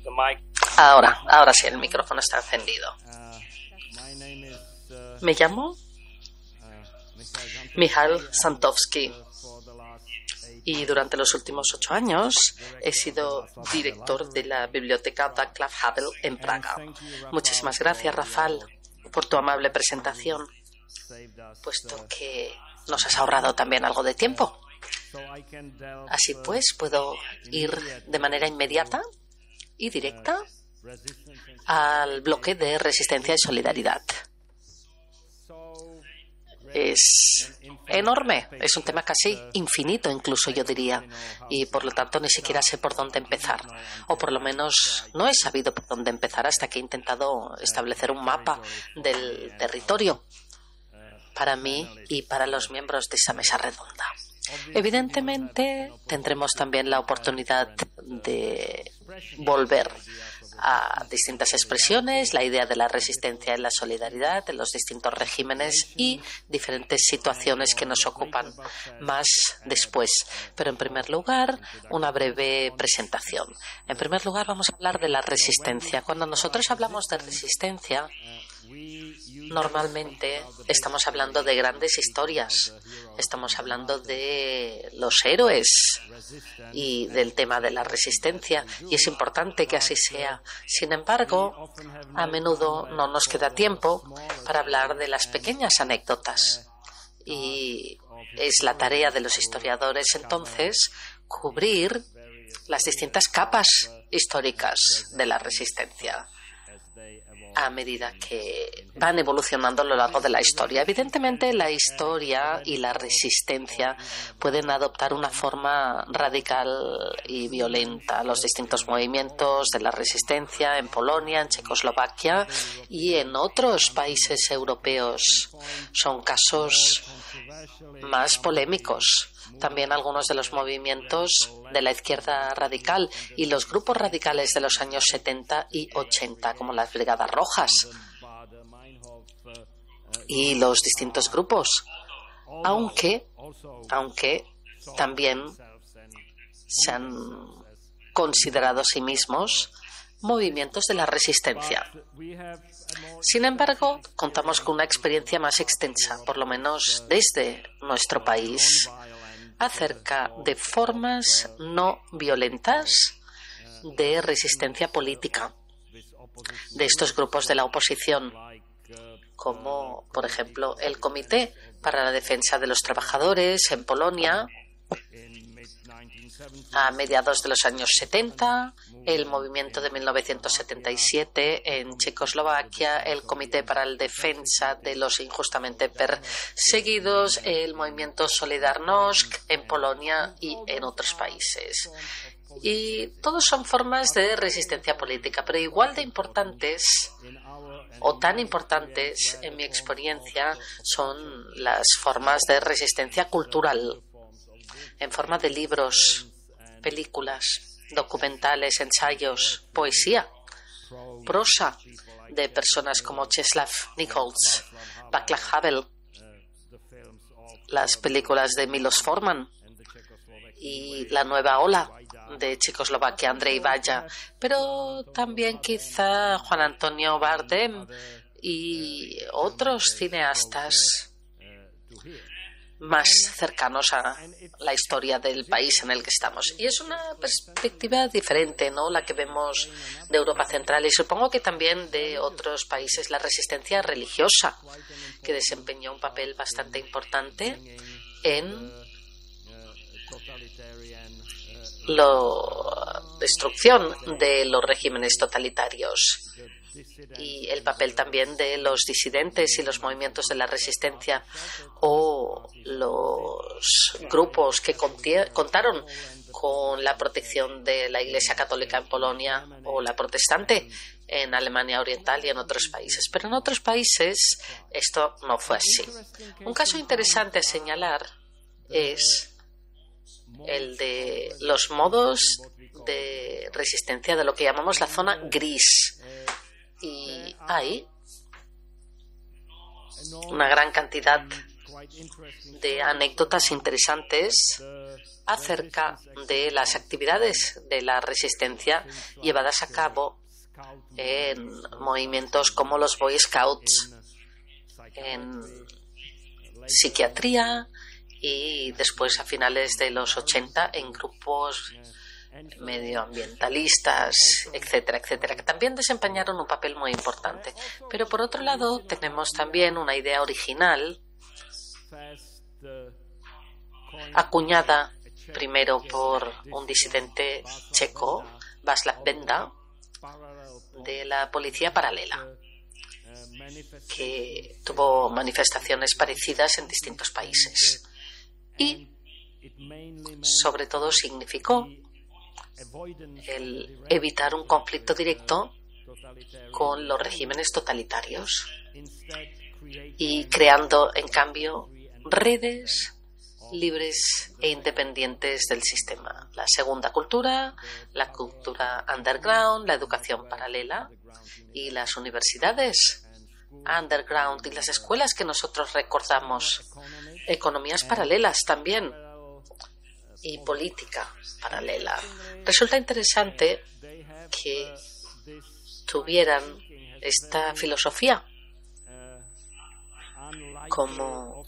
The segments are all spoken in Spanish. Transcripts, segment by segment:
Ahora sí, el micrófono está encendido. Me llamo Michal Santovsky y durante los últimos 8 años he sido director de la biblioteca Václav Havel en Praga. Muchísimas gracias, Rafal, por tu amable presentación, puesto que nos has ahorrado también algo de tiempo. Así pues, puedo ir de manera inmediata y directa al bloque de resistencia y solidaridad. Es enorme, es un tema casi infinito, incluso yo diría, y por lo tanto ni siquiera sé por dónde empezar, o por lo menos no he sabido por dónde empezar hasta que he intentado establecer un mapa del territorio para mí y para los miembros de esa mesa redonda. Evidentemente tendremos también la oportunidad de volver a distintas expresiones, la idea de la resistencia y la solidaridad en los distintos regímenes y diferentes situaciones que nos ocupan más después. Pero en primer lugar, una breve presentación. En primer lugar, vamos a hablar de la resistencia. Cuando nosotros hablamos de resistencia, normalmente estamos hablando de grandes historias, estamos hablando de los héroes y del tema de la resistencia, y es importante que así sea. Sin embargo, a menudo no nos queda tiempo para hablar de las pequeñas anécdotas, y es la tarea de los historiadores entonces cubrir las distintas capas históricas de la resistencia a medida que van evolucionando a lo largo de la historia. Evidentemente, la historia y la resistencia pueden adoptar una forma radical y violenta. Los distintos movimientos de la resistencia en Polonia, en Checoslovaquia y en otros países europeos son casos más polémicos. También algunos de los movimientos de la izquierda radical y los grupos radicales de los años 70 y 80, como las Brigadas Rojas y los distintos grupos, aunque también se han considerado a sí mismos movimientos de la resistencia. Sin embargo, contamos con una experiencia más extensa, por lo menos desde nuestro país, acerca de formas no violentas de resistencia política de estos grupos de la oposición, como por ejemplo el Comité para la Defensa de los Trabajadores en Polonia a mediados de los años 70, el movimiento de 1977 en Checoslovaquia, el Comité para la Defensa de los Injustamente Perseguidos, el movimiento Solidarność en Polonia y en otros países. Y todos son formas de resistencia política, pero igual de importantes o tan importantes, en mi experiencia, son las formas de resistencia cultural, en forma de libros, películas, documentales, ensayos, poesía, prosa de personas como Czeslaw Nichols, Václav Havel, las películas de Milos Forman y La Nueva Ola de Checoslovaquia, Andrzej Wajda, pero también quizá Juan Antonio Bardem y otros cineastas más cercanos a la historia del país en el que estamos. Y es una perspectiva diferente, ¿no?, la que vemos de Europa Central y supongo que también de otros países. La resistencia religiosa, que desempeñó un papel bastante importante en la destrucción de los regímenes totalitarios, y el papel también de los disidentes y los movimientos de la resistencia o los grupos que contaron con la protección de la Iglesia Católica en Polonia o la protestante en Alemania Oriental y en otros países. Pero en otros países esto no fue así. Un caso interesante a señalar es el de los modos de resistencia de lo que llamamos la zona gris. Y hay una gran cantidad de anécdotas interesantes acerca de las actividades de la resistencia llevadas a cabo en movimientos como los Boy Scouts, en psiquiatría y después a finales de los 80 en grupos medioambientalistas, etcétera, etcétera, que también desempeñaron un papel muy importante. Pero por otro lado tenemos también una idea original acuñada primero por un disidente checo, Václav Benda, de la policía paralela, que tuvo manifestaciones parecidas en distintos países y sobre todo significó el evitar un conflicto directo con los regímenes totalitarios y creando en cambio redes libres e independientes del sistema. La segunda cultura, la cultura underground, la educación paralela y las universidades underground y las escuelas que nosotros recordamos, economías paralelas también y política paralela. Resulta interesante que tuvieran esta filosofía como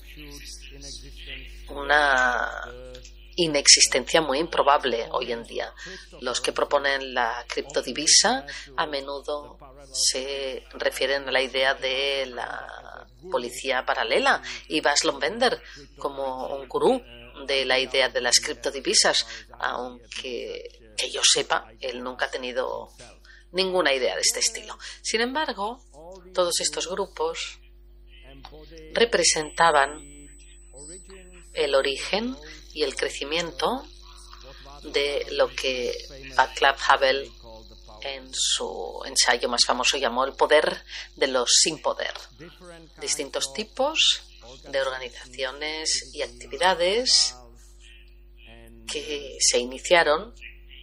una inexistencia muy improbable hoy en día. Los que proponen la criptodivisa a menudo se refieren a la idea de la policía paralela y Václav Benda como un gurú de la idea de las criptodivisas, aunque que yo sepa, él nunca ha tenido ninguna idea de este estilo. Sin embargo, todos estos grupos representaban el origen y el crecimiento de lo que Václav Havel en su ensayo más famoso llamó el poder de los sin poder. Distintos tipos de organizaciones y actividades que se iniciaron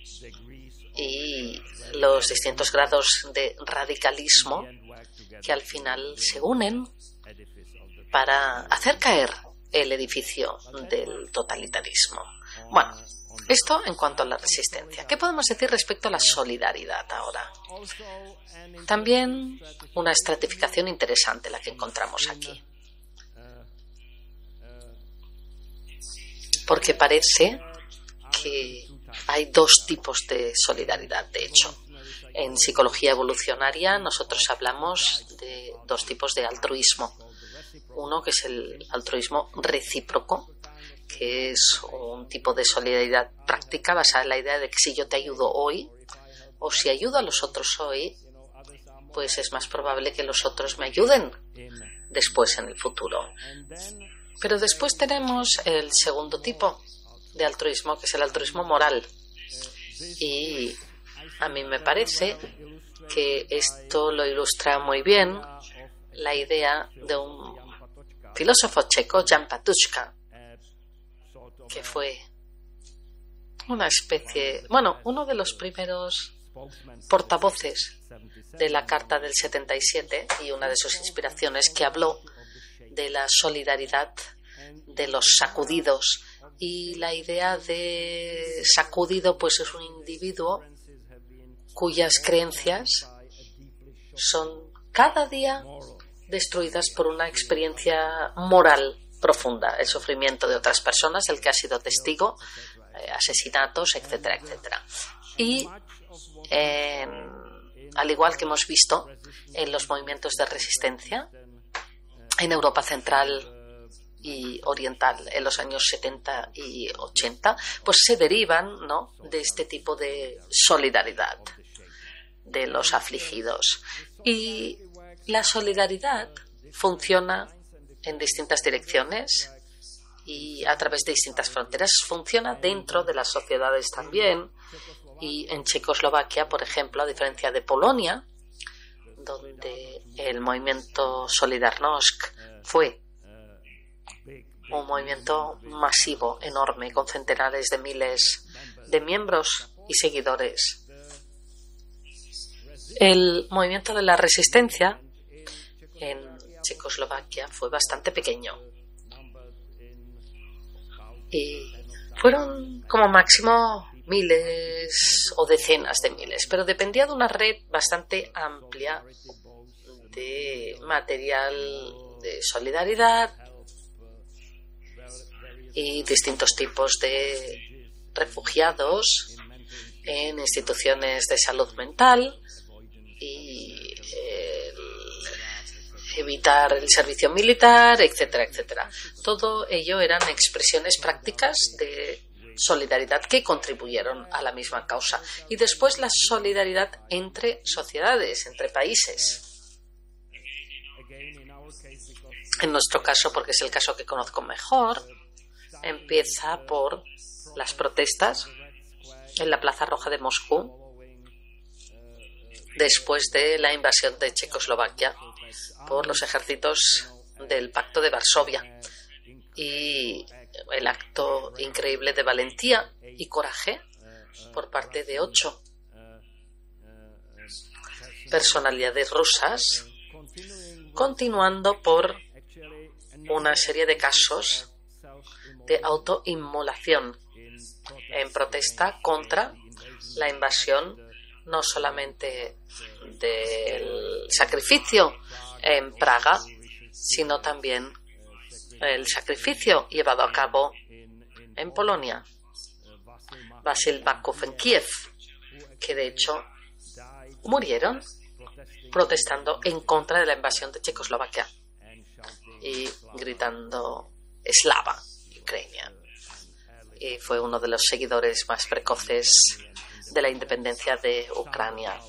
y los distintos grados de radicalismo que al final se unen para hacer caer el edificio del totalitarismo. Bueno, esto en cuanto a la resistencia. ¿Qué podemos decir respecto a la solidaridad ahora? También una estratificación interesante la que encontramos aquí. Porque parece que hay dos tipos de solidaridad, de hecho. En psicología evolucionaria nosotros hablamos de dos tipos de altruismo. Uno que es el altruismo recíproco, que es un tipo de solidaridad práctica basada en la idea de que si yo te ayudo hoy o si ayudo a los otros hoy, pues es más probable que los otros me ayuden después en el futuro. Pero después tenemos el segundo tipo de altruismo, que es el altruismo moral. Y a mí me parece que esto lo ilustra muy bien la idea de un filósofo checo, Jan Patuška, que fue una especie, uno de los primeros portavoces de la Carta del 77 y una de sus inspiraciones, que habló de la solidaridad de los sacudidos. Y la idea de sacudido pues es un individuo cuyas creencias son cada día destruidas por una experiencia moral profunda, el sufrimiento de otras personas, el que ha sido testigo, asesinatos, etcétera, etcétera. Y al igual que hemos visto en los movimientos de resistencia en Europa Central y Oriental en los años 70 y 80, pues se derivan, ¿no?, de este tipo de solidaridad de los afligidos. Y la solidaridad funciona en distintas direcciones y a través de distintas fronteras. Funciona dentro de las sociedades también. Y en Checoslovaquia, por ejemplo, a diferencia de Polonia, donde el movimiento Solidarnosc fue un movimiento masivo, enorme, con centenares de miles de miembros y seguidores. El movimiento de la resistencia en Checoslovaquia fue bastante pequeño y Fueron como máximo miles o decenas de miles, pero dependía de una red bastante amplia de material de solidaridad y distintos tipos de refugiados en instituciones de salud mental y evitar el servicio militar, etcétera, etcétera. Todo ello eran expresiones prácticas de solidaridad que contribuyeron a la misma causa. Y después la solidaridad entre sociedades, entre países. En nuestro caso, porque es el caso que conozco mejor, empieza por las protestas en la Plaza Roja de Moscú después de la invasión de Checoslovaquia por los ejércitos del Pacto de Varsovia y el acto increíble de valentía y coraje por parte de 8 personalidades rusas, continuando por una serie de casos de autoinmolación en protesta contra la invasión no solamente del sacrificio en Praga, sino también el sacrificio llevado a cabo en Polonia. Vasil Bakov en Kiev, que de hecho murieron protestando en contra de la invasión de Checoslovaquia y gritando Slava Ucrania. Y fue uno de los seguidores más precoces de la independencia de Ucrania.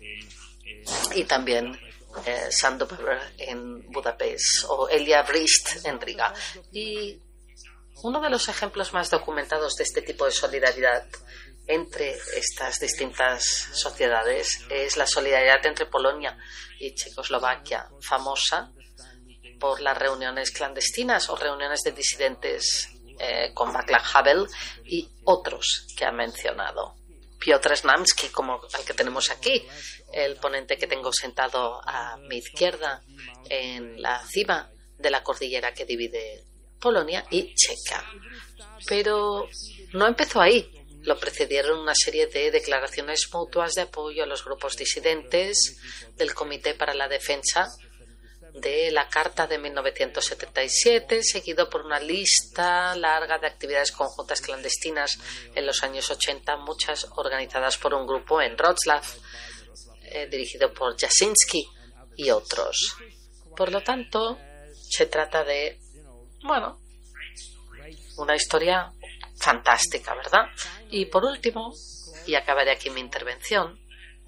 Y también Sandover en Budapest o Elia Brist en Riga. Y uno de los ejemplos más documentados de este tipo de solidaridad entre estas distintas sociedades es la solidaridad entre Polonia y Checoslovaquia, famosa por las reuniones clandestinas o reuniones de disidentes con Václav Havel y otros que ha mencionado. Piotr Znamski, como el que tenemos aquí, el ponente que tengo sentado a mi izquierda en la cima de la cordillera que divide Polonia y Chequia. Pero no empezó ahí. Lo precedieron una serie de declaraciones mutuas de apoyo a los grupos disidentes del Comité para la Defensa de la Carta de 1977, seguido por una lista larga de actividades conjuntas clandestinas en los años 80, muchas organizadas por un grupo en Wrocław, dirigido por Jasinski y otros. Por lo tanto, se trata de, bueno, una historia fantástica, ¿verdad? Y por último, y acabaré aquí mi intervención,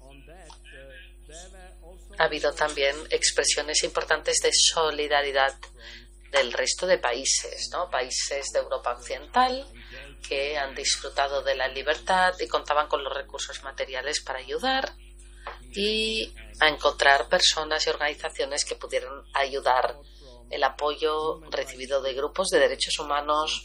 ha habido también expresiones importantes de solidaridad del resto de países, ¿no? Países de Europa Occidental que han disfrutado de la libertad y contaban con los recursos materiales para ayudar y a encontrar personas y organizaciones que pudieran ayudar el apoyo recibido de grupos de derechos humanos,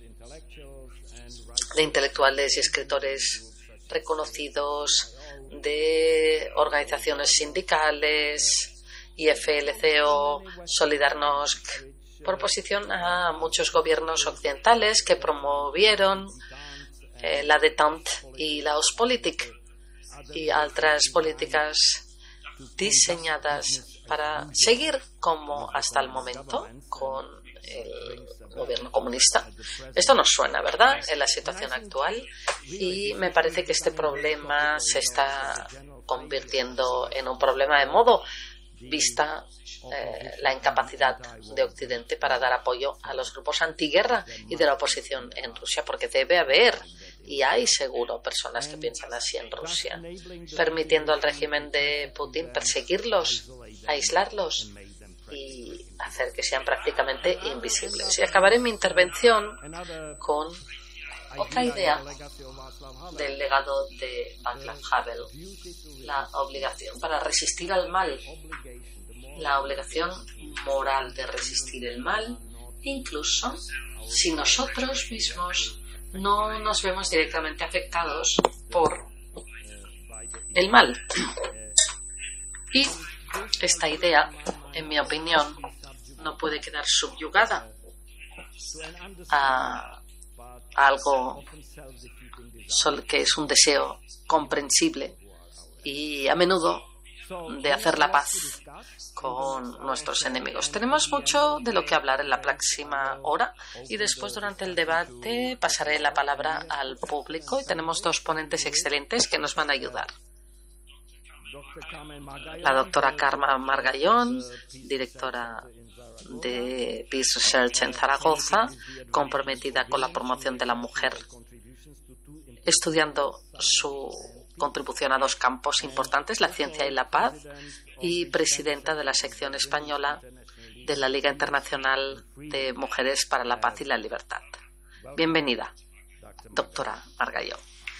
de intelectuales y escritores reconocidos, de organizaciones sindicales, IFLCO, Solidarnosc, por oposición a muchos gobiernos occidentales que promovieron la détente y la Ostpolitik y otras políticas diseñadas para seguir como hasta el momento con el gobierno comunista. Esto nos suena, ¿verdad?, en la situación actual, y me parece que este problema se está convirtiendo en un problema de modo, vista la incapacidad de Occidente para dar apoyo a los grupos antiguerra y de la oposición en Rusia, porque debe haber, y hay seguro, personas que piensan así en Rusia, permitiendo al régimen de Putin perseguirlos, aislarlos y hacer que sean prácticamente invisibles. Y acabaré mi intervención con otra idea del legado de Václav Havel, la obligación para resistir al mal, la obligación moral de resistir el mal, incluso si nosotros mismos no nos vemos directamente afectados por el mal. Y esta idea, en mi opinión, no puede quedar subyugada a algo que es un deseo comprensible y a menudo de hacer la paz con nuestros enemigos. Tenemos mucho de lo que hablar en la próxima hora y después, durante el debate, pasaré la palabra al público y tenemos dos ponentes excelentes que nos van a ayudar. La doctora Carmen Margallón, directora de Peace Research en Zaragoza, comprometida con la promoción de la mujer, estudiando su contribución a dos campos importantes, la ciencia y la paz, y presidenta de la sección española de la Liga Internacional de Mujeres para la Paz y la Libertad. Bienvenida, doctora Margallón.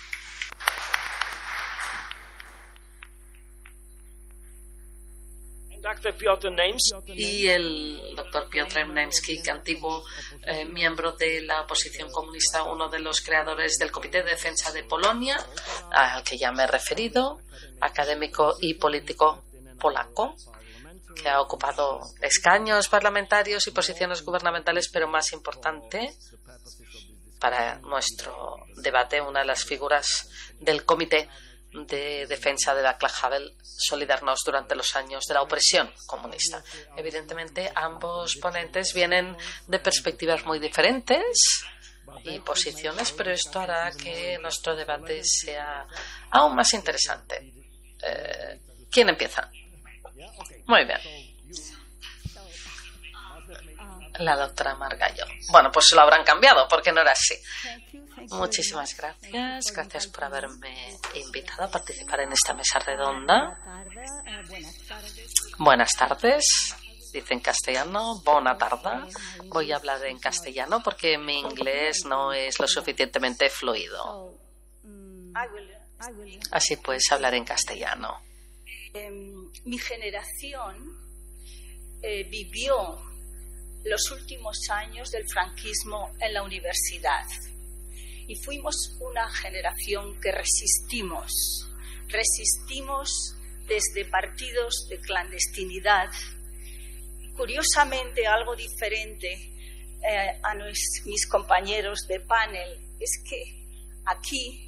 Y el doctor Piotr Nemski, antiguo miembro de la oposición comunista, uno de los creadores del Comité de Defensa de Polonia, al que ya me he referido, académico y político polaco, que ha ocupado escaños parlamentarios y posiciones gubernamentales, pero más importante para nuestro debate, una de las figuras del Comité de Defensa de Václav Havel, Solidarność, durante los años de la opresión comunista. Evidentemente, ambos ponentes vienen de perspectivas muy diferentes y posiciones, pero esto hará que nuestro debate sea aún más interesante. ¿Quién empieza? Muy bien. La doctora Margallón. Bueno, pues lo habrán cambiado porque no era así. Muchísimas gracias. Gracias por haberme invitado a participar en esta mesa redonda. Buenas tardes. Dice en castellano. Buena tarde. Voy a hablar en castellano porque mi inglés no es lo suficientemente fluido. Así pues, hablaré en castellano. Mi generación vivió los últimos años del franquismo en la universidad y fuimos una generación que resistimos desde partidos de clandestinidad. Curiosamente, algo diferente a mis compañeros de panel es que aquí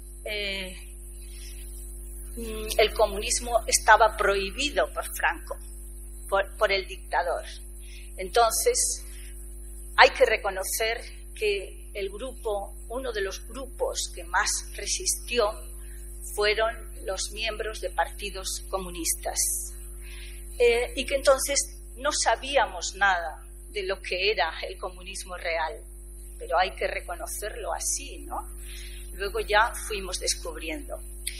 el comunismo estaba prohibido por Franco, por el dictador. Entonces, hay que reconocer que uno de los grupos que más resistió fueron los miembros de partidos comunistas. Y que entonces no sabíamos nada de lo que era el comunismo real, pero hay que reconocerlo así, ¿no? Luego ya fuimos descubriendo.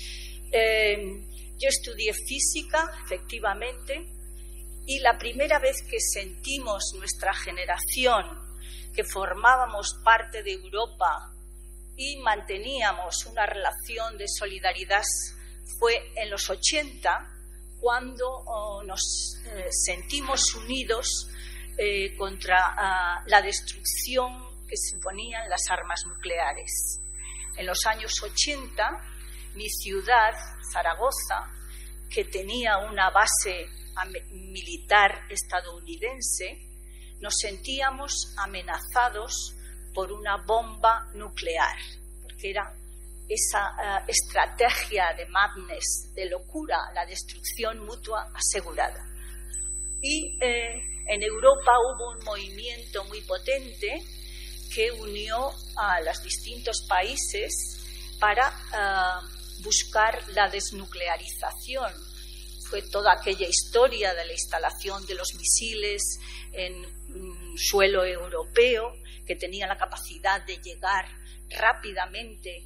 Yo estudié física, efectivamente, y la primera vez que sentimos nuestra generación que formábamos parte de Europa y manteníamos una relación de solidaridad fue en los 80, cuando nos sentimos unidos contra la destrucción que suponían las armas nucleares. En los años 80, mi ciudad, Zaragoza, que tenía una base militar estadounidense, nos sentíamos amenazados por una bomba nuclear, porque era esa estrategia de madness, de locura, la destrucción mutua asegurada. Y en Europa hubo un movimiento muy potente que unió a los distintos países para buscar la desnuclearización. Fue toda aquella historia de la instalación de los misiles en suelo europeo, que tenía la capacidad de llegar rápidamente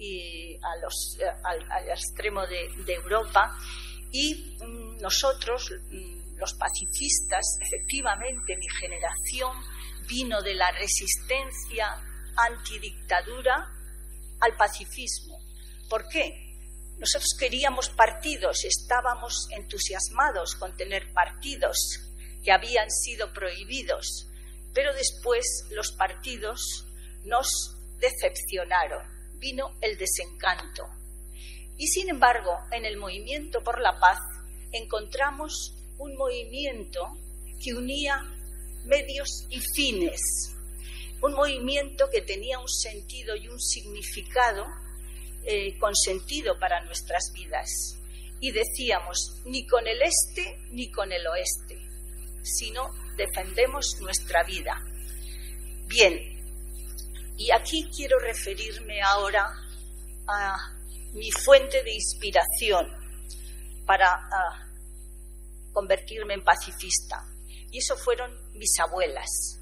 al extremo de Europa. Y nosotros, los pacifistas, efectivamente, mi generación vino de la resistencia antidictadura al pacifismo. ¿Por qué? Nosotros queríamos partidos, estábamos entusiasmados con tener partidos que habían sido prohibidos, pero después los partidos nos decepcionaron, vino el desencanto. Y sin embargo, en el Movimiento por la Paz encontramos un movimiento que unía medios y fines. un movimiento que tenía un sentido y un significado con sentido para nuestras vidas. Y decíamos, ni con el este ni con el oeste, sino defendemos nuestra vida. Bien, y aquí quiero referirme ahora a mi fuente de inspiración para convertirme en pacifista. Y eso fueron mis abuelas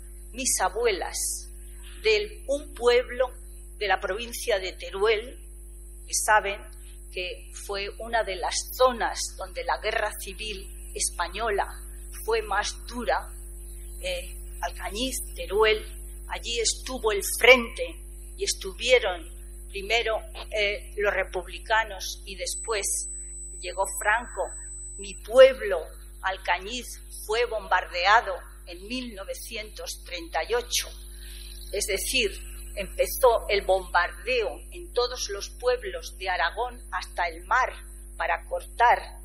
de un pueblo de la provincia de Teruel, que saben que fue una de las zonas donde la guerra civil española fue más dura. Alcañiz, Teruel, allí estuvo el frente y estuvieron primero los republicanos y después llegó Franco. Mi pueblo, Alcañiz, fue bombardeado en 1938. Es decir, empezó el bombardeo en todos los pueblos de Aragón hasta el mar para cortar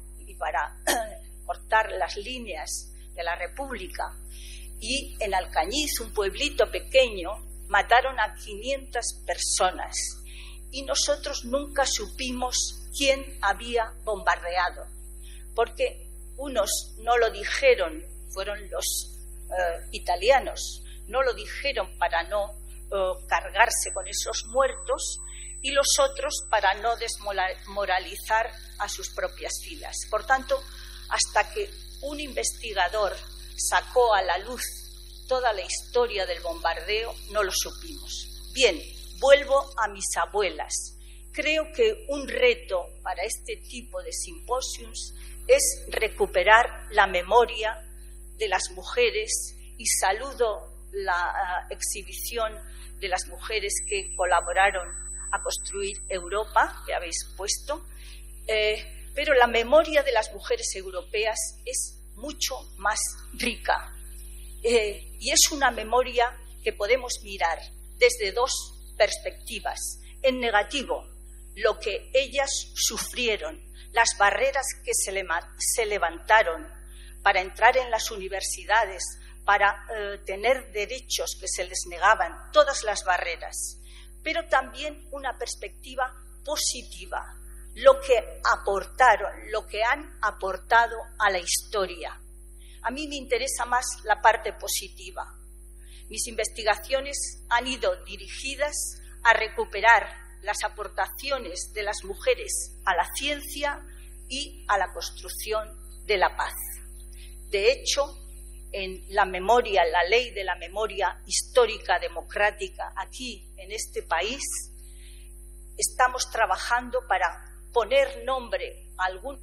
las líneas de la República. Y en Alcañiz, un pueblito pequeño, mataron a 500 personas. Y nosotros nunca supimos quién había bombardeado, porque unos no lo dijeron, fueron los italianos, no lo dijeron para no cargarse con esos muertos, y los otros para no desmoralizar a sus propias filas. Por tanto, hasta que un investigador sacó a la luz toda la historia del bombardeo, no lo supimos. Bien, vuelvo a mis abuelas. Creo que un reto para este tipo de simposios es recuperar la memoria de las mujeres, y saludo la exhibición de las mujeres que colaboraron a construir Europa, que habéis puesto, pero la memoria de las mujeres europeas es mucho más rica, y es una memoria que podemos mirar desde dos perspectivas. En negativo, lo que ellas sufrieron, las barreras que se levantaron para entrar en las universidades, para tener derechos que se les negaban, todas las barreras, pero también una perspectiva positiva, lo que aportaron, lo que han aportado a la historia. A mí me interesa más la parte positiva. Mis investigaciones han ido dirigidas a recuperar las aportaciones de las mujeres a la ciencia y a la construcción de la paz. De hecho, en la memoria, la ley de la memoria histórica democrática aquí en este país, estamos trabajando para poner nombre a algún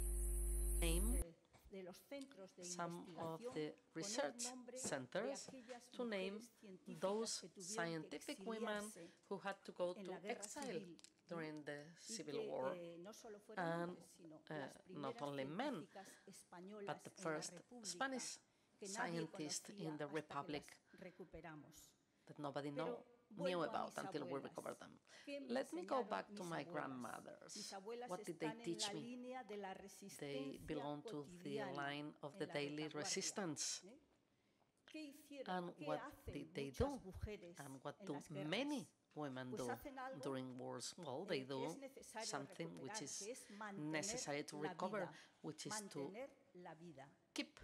de los centros de some of the research centers to name those scientific women who had to go to exile during the Civil War, and not only men, but the first Spanish scientists in the Republic that nobody knew about until we recovered them. Let me go back to my grandmothers. What did they teach me? They belong to the line of the daily resistance. And what did they do? And what do many women do during wars? Well, they do something which is necessary to recover, which is to keep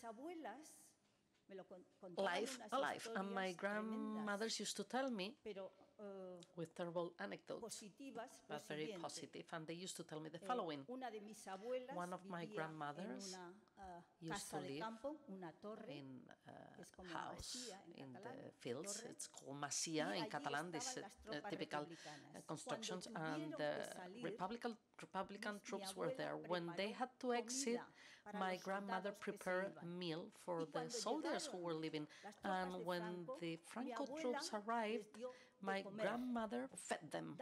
life alive. And my grandmothers used to tell me with terrible anecdotes, but very positive. And they used to tell me the following. One of my grandmothers used to live in a house in the fields. It's called Masia in Catalan, these typical constructions. And the Republican troops were there. When they had to exit, my grandmother prepared a meal for the soldiers who were living. And when the Franco troops arrived, my grandmother fed them.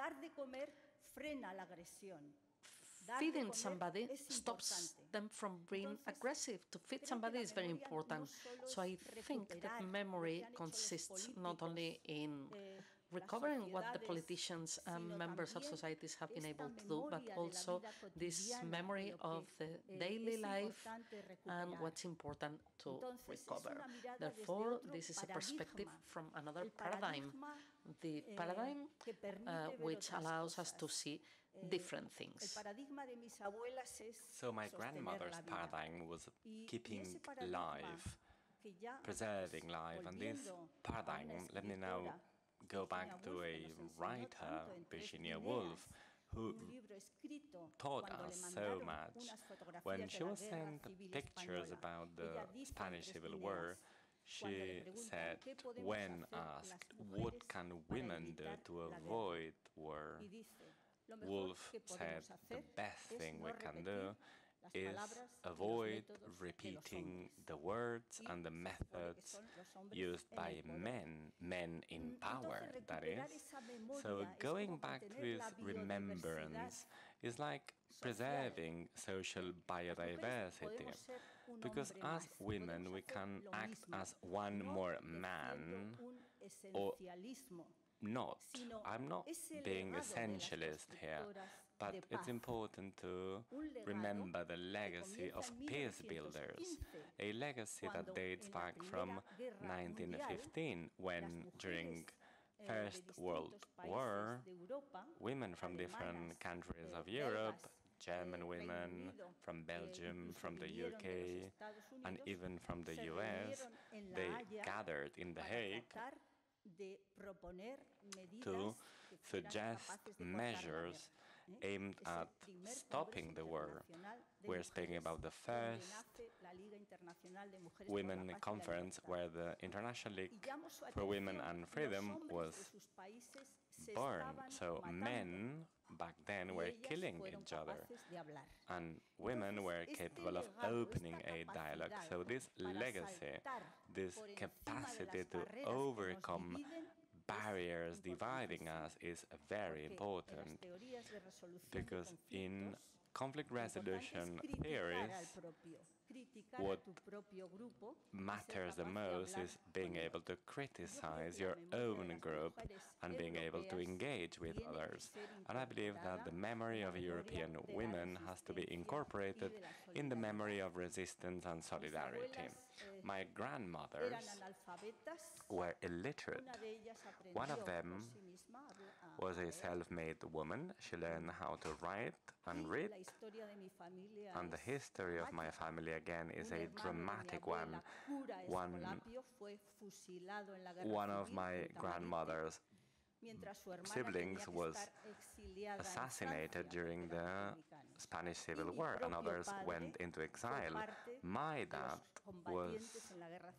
Feeding somebody stops them from being aggressive. To feed somebody is very important. So I think that memory consists not only in recovering what the politicians and members of societies have been able to do, but also this memory of the daily life and what's important to recover. Therefore, this is a perspective from another paradigm, the paradigm which allows us to see different things. So my grandmother's paradigm was keeping life, preserving life, and this paradigm, let me now go back to a writer, Virginia Woolf, who taught us so much. When she was sent pictures about the Spanish Civil War, she said, when asked, what can women do to avoid war? Woolf said, the best thing we can do is avoid repeating the words and the methods used by men in power, that is. So going back to this remembrance is like preserving social biodiversity, because as women we can act as one more man or not. I'm not being essentialist here, but it's important to remember the legacy of peace builders, a legacy that dates back from 1915, when during First World War, women from different countries of Europe, German women, from Belgium, from the UK, and even from the US, they gathered in The Hague to suggest measures aimed at stopping the war. We're speaking about the first women conference where the International League for Women and Freedom was born. So men back then were killing each other, and women were capable of opening a dialogue. So this legacy, this capacity to overcome barriers dividing us is very important, because in conflict resolution theories, what matters the most is being able to criticize your own group and being able to engage with others. And I believe that the memory of European women has to be incorporated in the memory of resistance and solidarity. My grandmothers were illiterate. One of them was a self-made woman. She learned how to write and read. And the history of my family, again, is a dramatic one. One of my grandmother's siblings was assassinated during the Spanish Civil War, and others went into exile. My dad was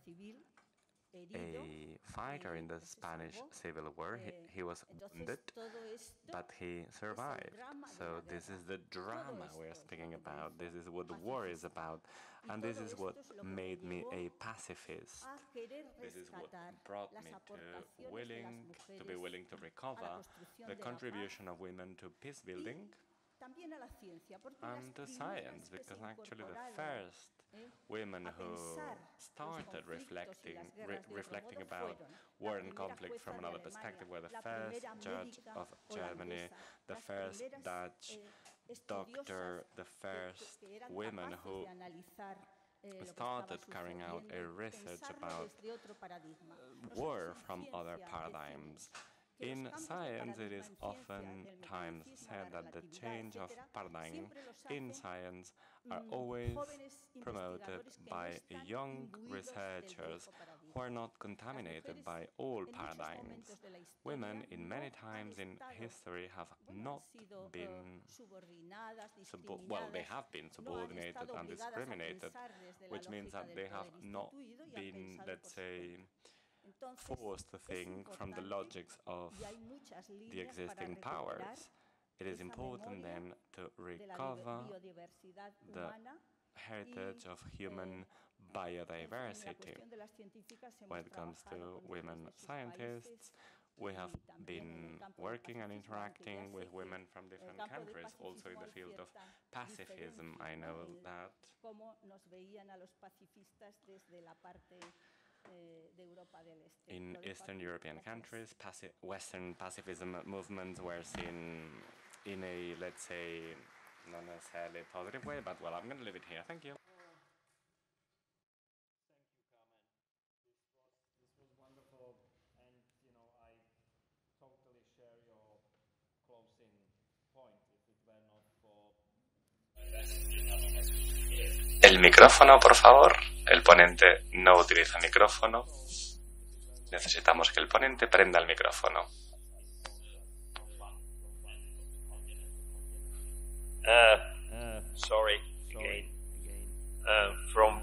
a fighter in the Spanish Civil War. He was wounded, but he survived. So this is the drama we're speaking about. This is what the war is about, and this is what made me a pacifist. This is what brought me to be willing to recover the contribution of women to peace building and to science, because actually the first women who started reflecting about war and conflict from another perspective were the first judge of Germany, the first Dutch doctor, the first women who started carrying out a research about war from other paradigms. In science, it is oftentimes said that the change of paradigm in science are always promoted by young researchers who are not contaminated by old paradigms. Women, in many times in history, have not been they have been subordinated and discriminated, which means that they have not been, let's say, forced to think from the logics of the existing powers. It is important then to recover the heritage of human biodiversity. When it comes to women scientists, we have been working and interacting with women from different countries, also in the field of pacifism. I know that In Eastern European countries, Western pacifism movements were seen in a, let's say, not necessarily positive way, but well, I'm going to leave it here. Thank you. This was wonderful, and I totally share your closing point. If it were not for El micrófono, por favor. El ponente no utiliza micrófono. Necesitamos que el ponente prenda el micrófono. Sorry again. From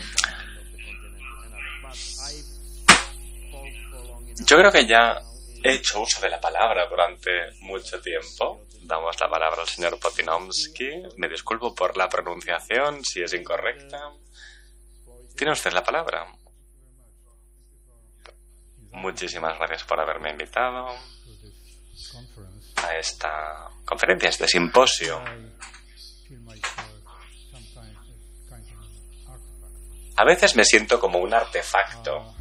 Yo creo que ya he hecho uso de la palabra durante mucho tiempo. Damos la palabra al señor Potinomsky. Me disculpo por la pronunciación, si es incorrecta. Tiene usted la palabra. Muchísimas gracias por haberme invitado a esta conferencia, a este simposio. A veces me siento como un artefacto.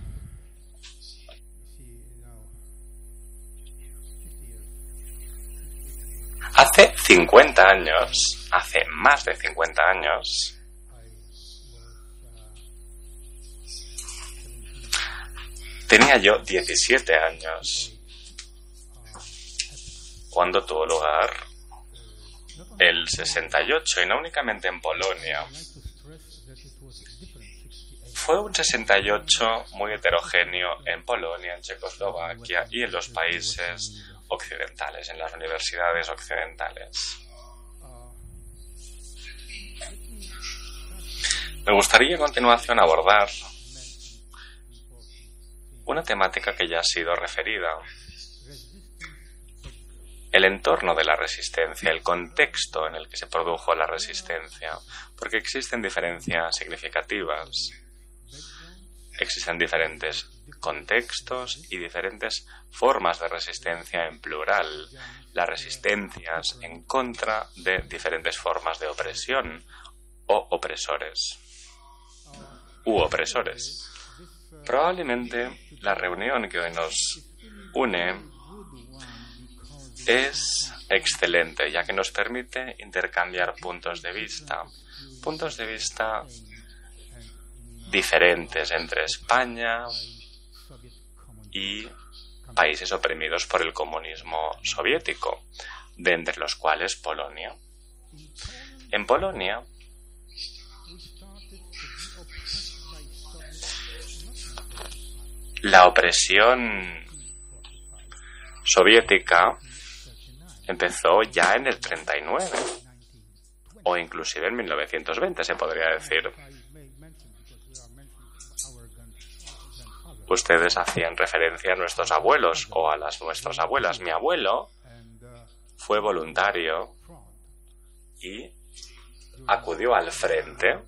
Hace 50 años, hace más de 50 años, tenía yo 17 años cuando tuvo lugar el 68, y no únicamente en Polonia. Fue un 68 muy heterogéneo en Polonia, en Checoslovaquia y en los países occidentales, en las universidades occidentales. Me gustaría a continuación abordar una temática que ya ha sido referida: el entorno de la resistencia, el contexto en el que se produjo la resistencia, porque existen diferencias significativas. Existen diferentes contextos y diferentes formas de resistencia en plural. Las resistencias en contra de diferentes formas de opresión o opresores u opresores. Probablemente la reunión que hoy nos une es excelente, ya que nos permite intercambiar puntos de vista diferentes entre España y países oprimidos por el comunismo soviético, de entre los cuales Polonia. En Polonia, la opresión soviética empezó ya en el 39, o inclusive en 1920, se podría decir. Ustedes hacían referencia a nuestros abuelos o a nuestras abuelas. Mi abuelo fue voluntario y acudió al frente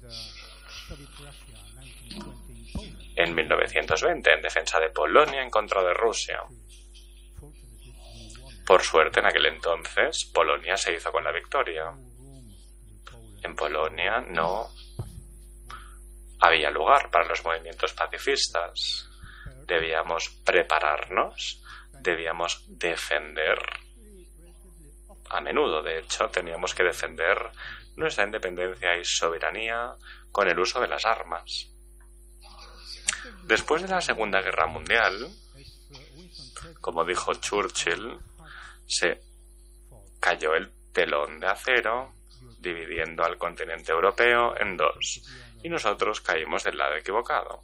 en 1920 en defensa de Polonia en contra de Rusia. Por suerte, en aquel entonces, Polonia se hizo con la victoria. En Polonia no había lugar para los movimientos pacifistas. Debíamos prepararnos, debíamos defender. A menudo, de hecho, teníamos que defender nuestra independencia y soberanía con el uso de las armas. Después de la Segunda Guerra Mundial, como dijo Churchill, se cayó el telón de acero, dividiendo al continente europeo en dos, y nosotros caímos del lado equivocado,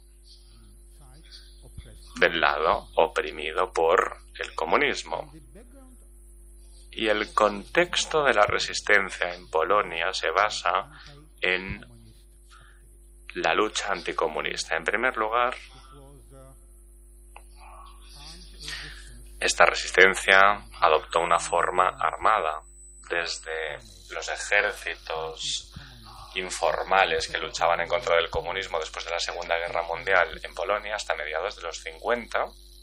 del lado oprimido por el comunismo. Y el contexto de la resistencia en Polonia se basa en la lucha anticomunista. En primer lugar, esta resistencia adoptó una forma armada, desde los ejércitos informales que luchaban en contra del comunismo después de la Segunda Guerra Mundial en Polonia hasta mediados de los 50.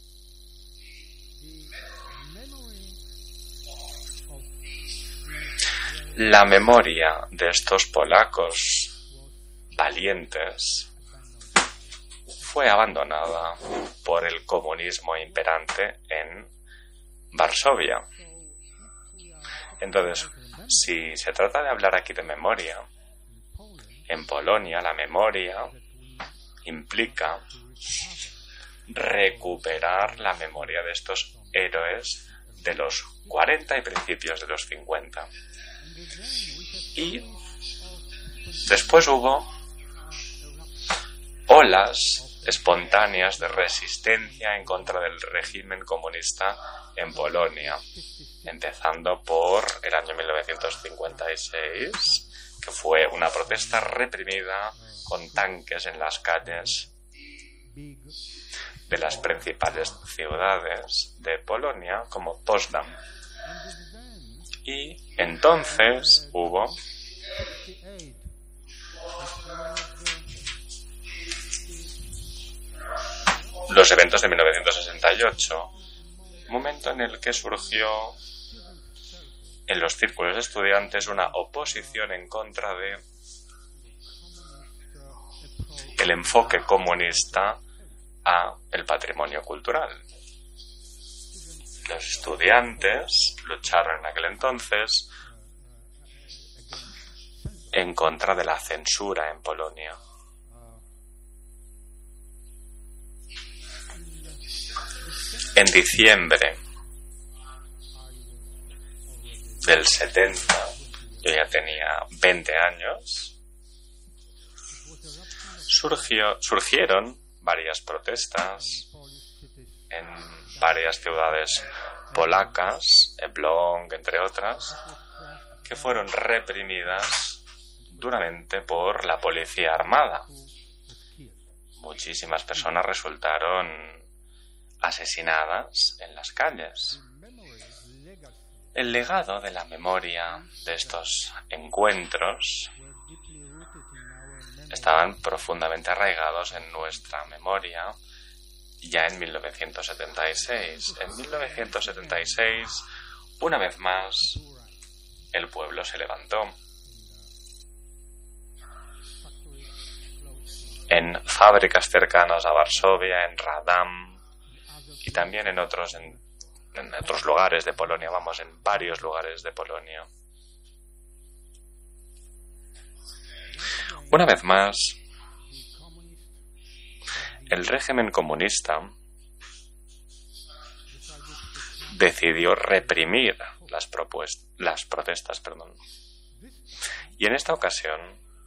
La memoria de estos polacos valientes fue abandonada por el comunismo imperante en Varsovia. Entonces, si se trata de hablar aquí de memoria, en Polonia la memoria implica recuperar la memoria de estos héroes de los 40 y principios de los 50. Y después hubo olas espontáneas de resistencia en contra del régimen comunista en Polonia, empezando por el año 1956, que fue una protesta reprimida con tanques en las calles de las principales ciudades de Polonia, como Potsdam. Y entonces hubo los eventos de 1968, momento en el que surgió en los círculos de estudiantes una oposición en contra de el enfoque comunista a el patrimonio cultural. Los estudiantes lucharon en aquel entonces en contra de la censura en Polonia. En diciembre del 70, yo ya tenía 20 años, surgieron varias protestas en varias ciudades polacas, Elbląg, entre otras, que fueron reprimidas duramente por la policía armada. Muchísimas personas resultaron asesinadas en las calles. El legado de la memoria de estos encuentros estaban profundamente arraigados en nuestra memoria ya en 1976. En 1976, una vez más, el pueblo se levantó. En fábricas cercanas a Varsovia, en Radom y también en otros lugares de Polonia, en varios lugares de Polonia. Una vez más, el régimen comunista decidió reprimir las protestas. Y en esta ocasión,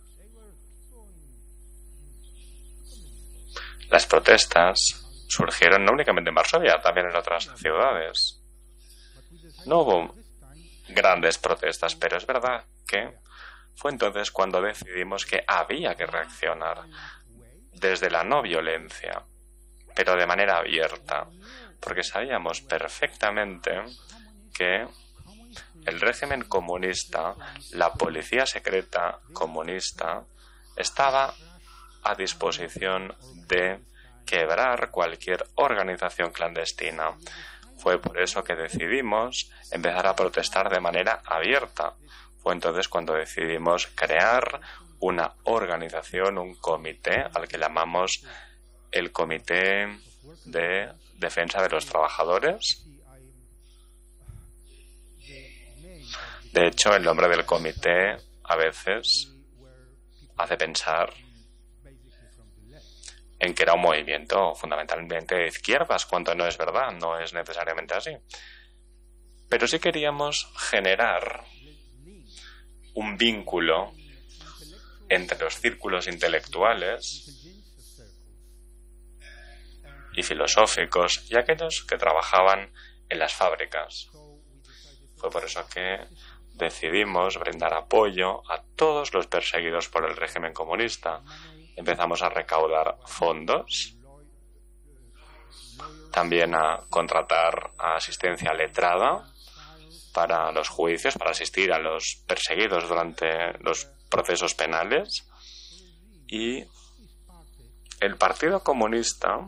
las protestas surgieron no únicamente en Varsovia, también en otras ciudades. No hubo grandes protestas, pero es verdad que fue entonces cuando decidimos que había que reaccionar desde la no violencia, pero de manera abierta, porque sabíamos perfectamente que el régimen comunista, la policía secreta comunista, estaba a disposición de quebrar cualquier organización clandestina. Fue por eso que decidimos empezar a protestar de manera abierta. Fue entonces cuando decidimos crear una organización, un comité, al que llamamos el Comité de Defensa de los Trabajadores. De hecho, el nombre del comité a veces hace pensar en que era un movimiento fundamentalmente de izquierdas, cuando no es verdad, no es necesariamente así. Pero sí queríamos generar un vínculo entre los círculos intelectuales y filosóficos y aquellos que trabajaban en las fábricas. Fue por eso que decidimos brindar apoyo a todos los perseguidos por el régimen comunista. Empezamos a recaudar fondos, también a contratar a asistencia letrada para los juicios, para asistir a los perseguidos durante los procesos penales. Y el Partido Comunista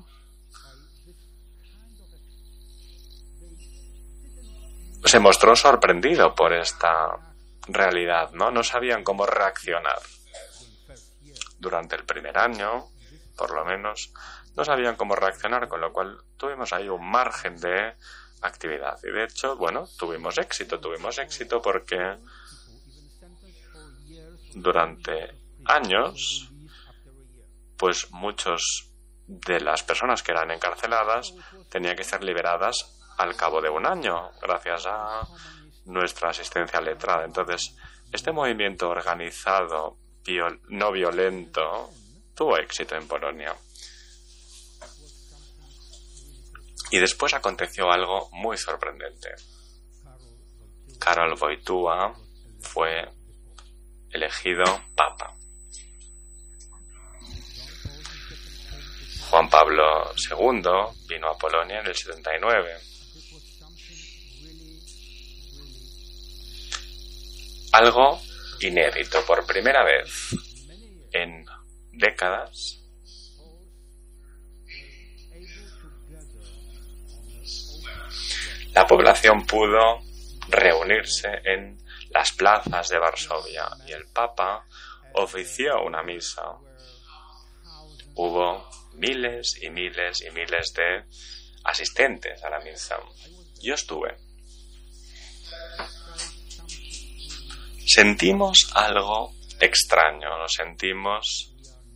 se mostró sorprendido por esta realidad, ¿no? No sabían cómo reaccionar. Durante el primer año, por lo menos, no sabían cómo reaccionar, con lo cual tuvimos ahí un margen de actividad. Y de hecho, bueno, tuvimos éxito porque durante años, pues muchos de las personas que eran encarceladas tenían que ser liberadas al cabo de un año, gracias a nuestra asistencia letrada. Entonces, este movimiento organizado, no violento, tuvo éxito en Polonia. Y después aconteció algo muy sorprendente. Karol Wojtyła fue elegido papa. Juan Pablo II vino a Polonia en el 79. Algo inédito, por primera vez en décadas. La población pudo reunirse en las plazas de Varsovia y el Papa ofició una misa. Hubo miles y miles y miles de asistentes a la misa. Yo estuve. Sentimos algo extraño, nos sentimos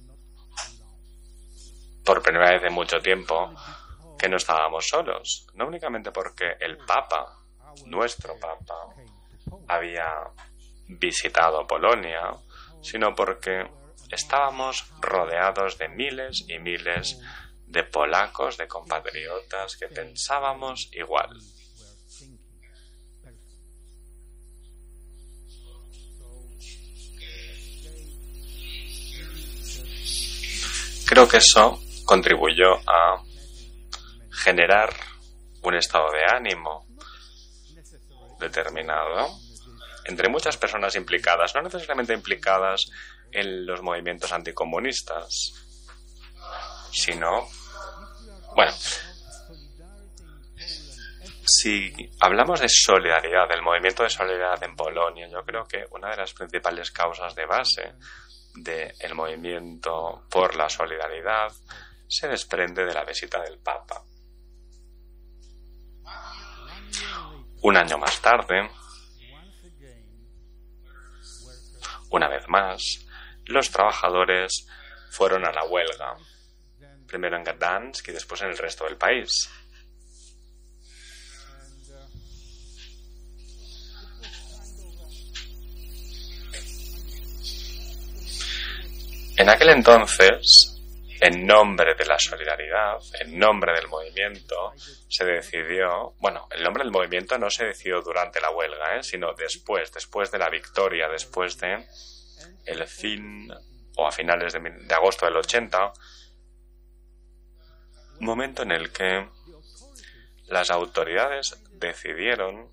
por primera vez en mucho tiempo que no estábamos solos, no únicamente porque el Papa, nuestro Papa, había visitado Polonia, sino porque estábamos rodeados de miles y miles de polacos, de compatriotas que pensábamos igual. Creo que eso contribuyó a generar un estado de ánimo determinado entre muchas personas implicadas, no necesariamente implicadas en los movimientos anticomunistas, sino, bueno, si hablamos de solidaridad, del movimiento de solidaridad en Polonia, yo creo que una de las principales causas de base del movimiento por la solidaridad se desprende de la visita del Papa. Un año más tarde, una vez más, los trabajadores fueron a la huelga, primero en Gdansk y después en el resto del país. En aquel entonces, en nombre de la solidaridad, en nombre del movimiento, se decidió, bueno, el nombre del movimiento no se decidió durante la huelga, sino después de la victoria, después de el fin, o a finales de agosto del 80, momento en el que las autoridades decidieron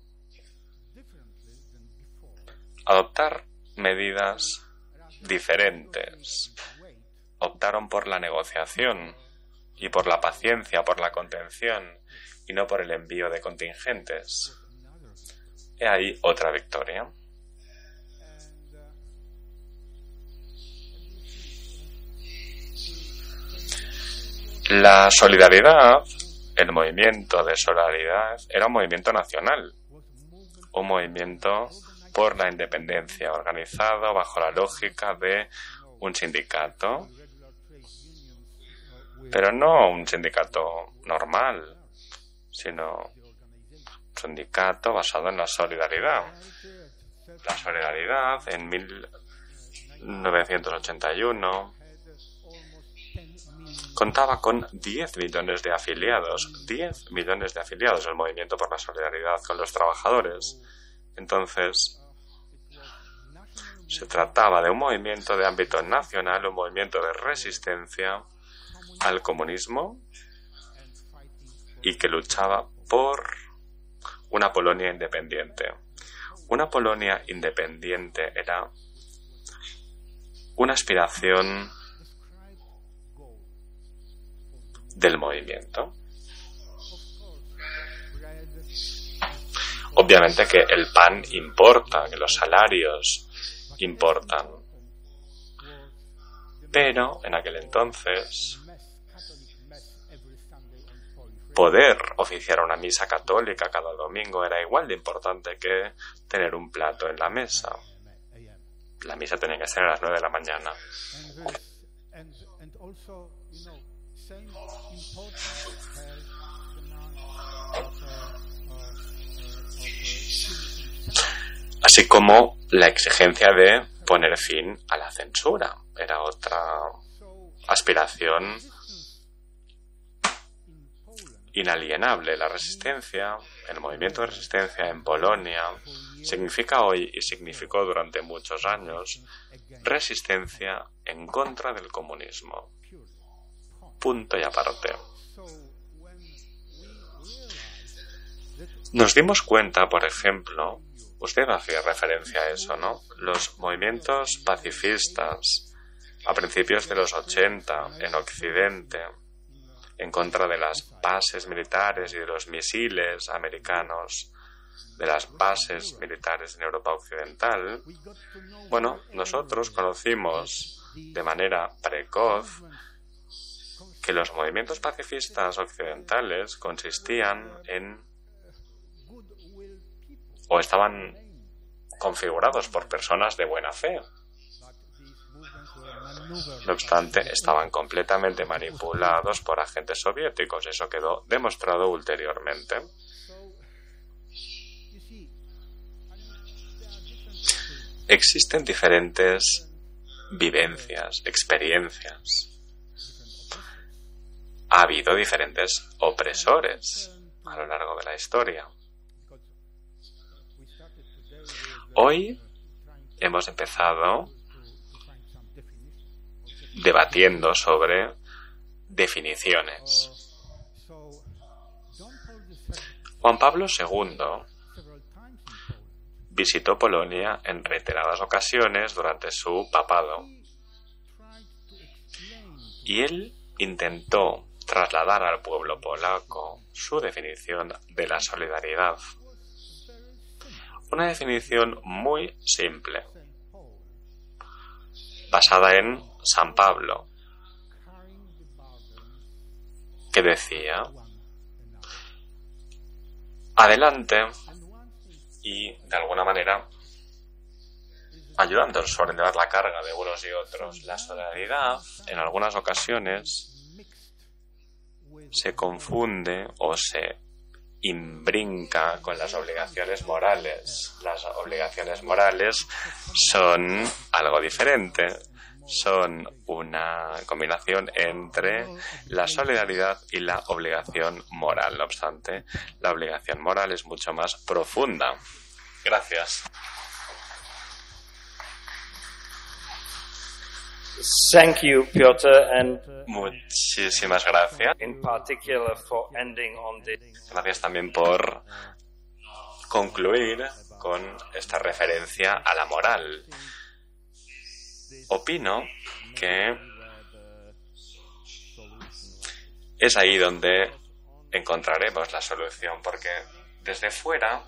adoptar medidas diferentes. Optaron por la negociación y por la paciencia, por la contención y no por el envío de contingentes. He ahí otra victoria. La solidaridad, el movimiento de solidaridad, era un movimiento nacional, un movimiento por la independencia, organizado bajo la lógica de un sindicato, pero no un sindicato normal, sino un sindicato basado en la solidaridad. La solidaridad en 1981 contaba con 10 millones de afiliados, 10 millones de afiliados el movimiento por la solidaridad con los trabajadores. Entonces, se trataba de un movimiento de ámbito nacional, un movimiento de resistencia al comunismo y que luchaba por una Polonia independiente. Una Polonia independiente era una aspiración del movimiento. Obviamente que el pan importa, que los salarios importan. Pero en aquel entonces poder oficiar una misa católica cada domingo era igual de importante que tener un plato en la mesa. La misa tenía que ser a las 9 de la mañana. Así como la exigencia de poner fin a la censura. Era otra aspiración inalienable. La resistencia, el movimiento de resistencia en Polonia, significa hoy y significó durante muchos años resistencia en contra del comunismo. Punto y aparte. Nos dimos cuenta, por ejemplo, usted hacía referencia a eso, ¿no? Los movimientos pacifistas a principios de los 80 en Occidente, en contra de las bases militares y de los misiles americanos, de las bases militares en Europa Occidental. Bueno, nosotros conocimos de manera precoz que los movimientos pacifistas occidentales consistían en, o estaban configurados por personas de buena fe. No obstante, estaban completamente manipulados por agentes soviéticos. Eso quedó demostrado ulteriormente. Existen diferentes vivencias, experiencias. Ha habido diferentes opresores a lo largo de la historia. Hoy hemos empezado debatiendo sobre definiciones. Juan Pablo II visitó Polonia en reiteradas ocasiones durante su papado y él intentó trasladar al pueblo polaco su definición de la solidaridad. Una definición muy simple, basada en San Pablo, que decía: adelante, y de alguna manera ayudándonos a ordenar la carga de unos y otros. La solidaridad en algunas ocasiones se confunde o se imbrinca con las obligaciones morales. Las obligaciones morales son algo diferente. Son una combinación entre la solidaridad y la obligación moral. No obstante, la obligación moral es mucho más profunda. Gracias. Thank you, Piotr, and muchísimas gracias. in particular for ending on this. Gracias también por concluir con esta referencia a la moral. Opino que es ahí donde encontraremos la solución, porque desde fuera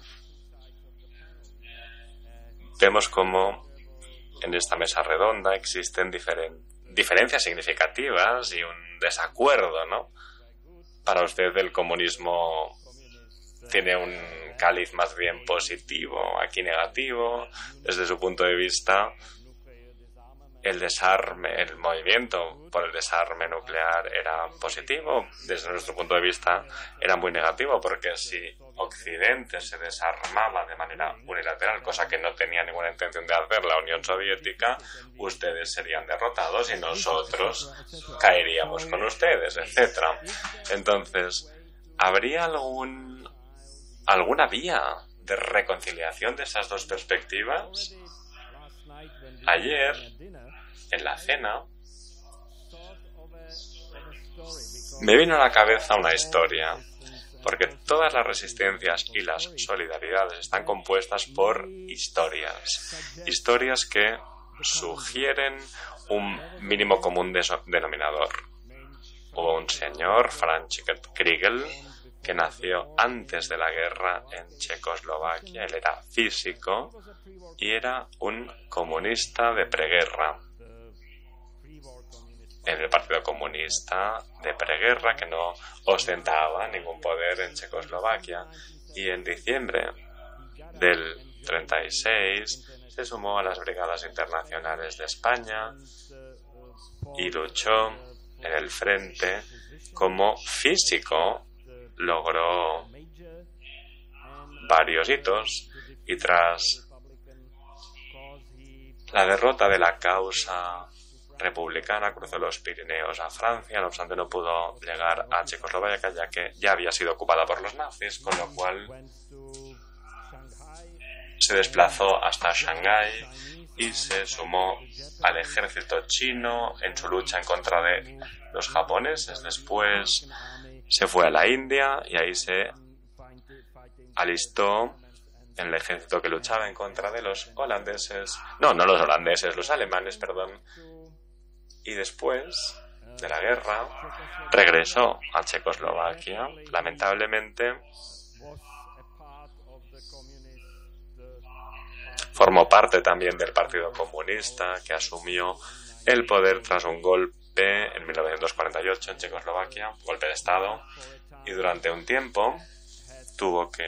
vemos cómo en esta mesa redonda existen diferencias significativas y un desacuerdo, ¿no? Para usted el comunismo tiene un cáliz más bien positivo, aquí negativo. Desde su punto de vista, el desarme, el movimiento por el desarme nuclear era positivo. Desde nuestro punto de vista era muy negativo, porque si Occidente se desarmaba de manera unilateral, cosa que no tenía ninguna intención de hacer la Unión Soviética, ustedes serían derrotados y nosotros caeríamos con ustedes, etcétera. Entonces, ¿habría alguna vía de reconciliación de esas dos perspectivas? Ayer, en la cena, me vino a la cabeza una historia, porque todas las resistencias y las solidaridades están compuestas por historias que sugieren un mínimo común denominador. Hubo un señor, Franz Kriegel, que nació antes de la guerra en Checoslovaquia. Él era físico y era un comunista de preguerra. en el Partido Comunista de preguerra, que no ostentaba ningún poder en Checoslovaquia, y en diciembre del 36 se sumó a las Brigadas Internacionales de España y luchó en el frente como físico. Logró varios hitos y tras la derrota de la causa republicana cruzó los Pirineos a Francia. No obstante, no pudo llegar a Checoslovaquia, ya que ya había sido ocupada por los nazis, con lo cual se desplazó hasta Shanghái y se sumó al ejército chino en su lucha en contra de los japoneses. Después se fue a la India y ahí se alistó en el ejército que luchaba en contra de los holandeses. No los holandeses, los alemanes, perdón. Y después de la guerra regresó a Checoslovaquia. Lamentablemente formó parte también del Partido Comunista, que asumió el poder tras un golpe en 1948 en Checoslovaquia, golpe de Estado, y durante un tiempo tuvo que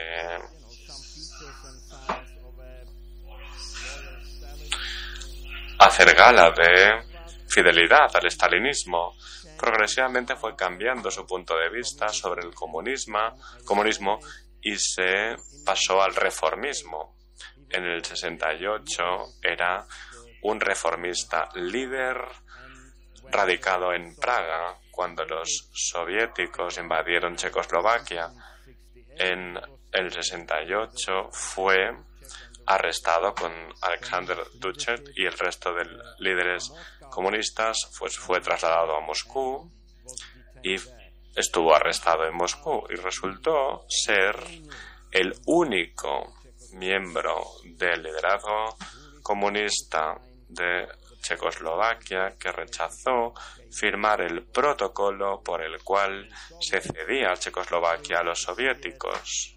hacer gala de fidelidad al estalinismo. Progresivamente fue cambiando su punto de vista sobre el comunismo y se pasó al reformismo. En el 68 era un reformista líder radicado en Praga cuando los soviéticos invadieron Checoslovaquia. En el 68 fue arrestado con Alexander Dubček y el resto de líderes comunistas, pues fue trasladado a Moscú y estuvo arrestado en Moscú y resultó ser el único miembro del liderazgo comunista de Checoslovaquia que rechazó firmar el protocolo por el cual se cedía a Checoslovaquia a los soviéticos,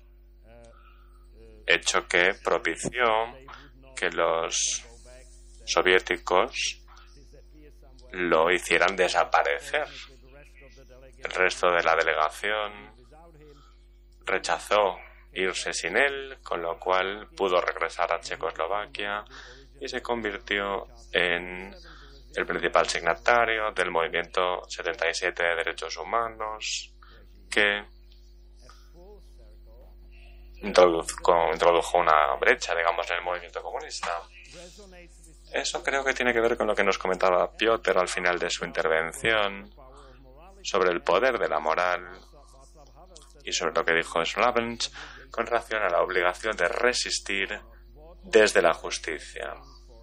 hecho que propició que los soviéticos lo hicieran desaparecer. El resto de la delegación rechazó irse sin él, con lo cual pudo regresar a Checoslovaquia y se convirtió en el principal signatario del movimiento 77 de derechos humanos, que introdujo una brecha, digamos, en el movimiento comunista. Eso creo que tiene que ver con lo que nos comentaba Piotr al final de su intervención sobre el poder de la moral y sobre lo que dijo Slavens con relación a la obligación de resistir desde la justicia.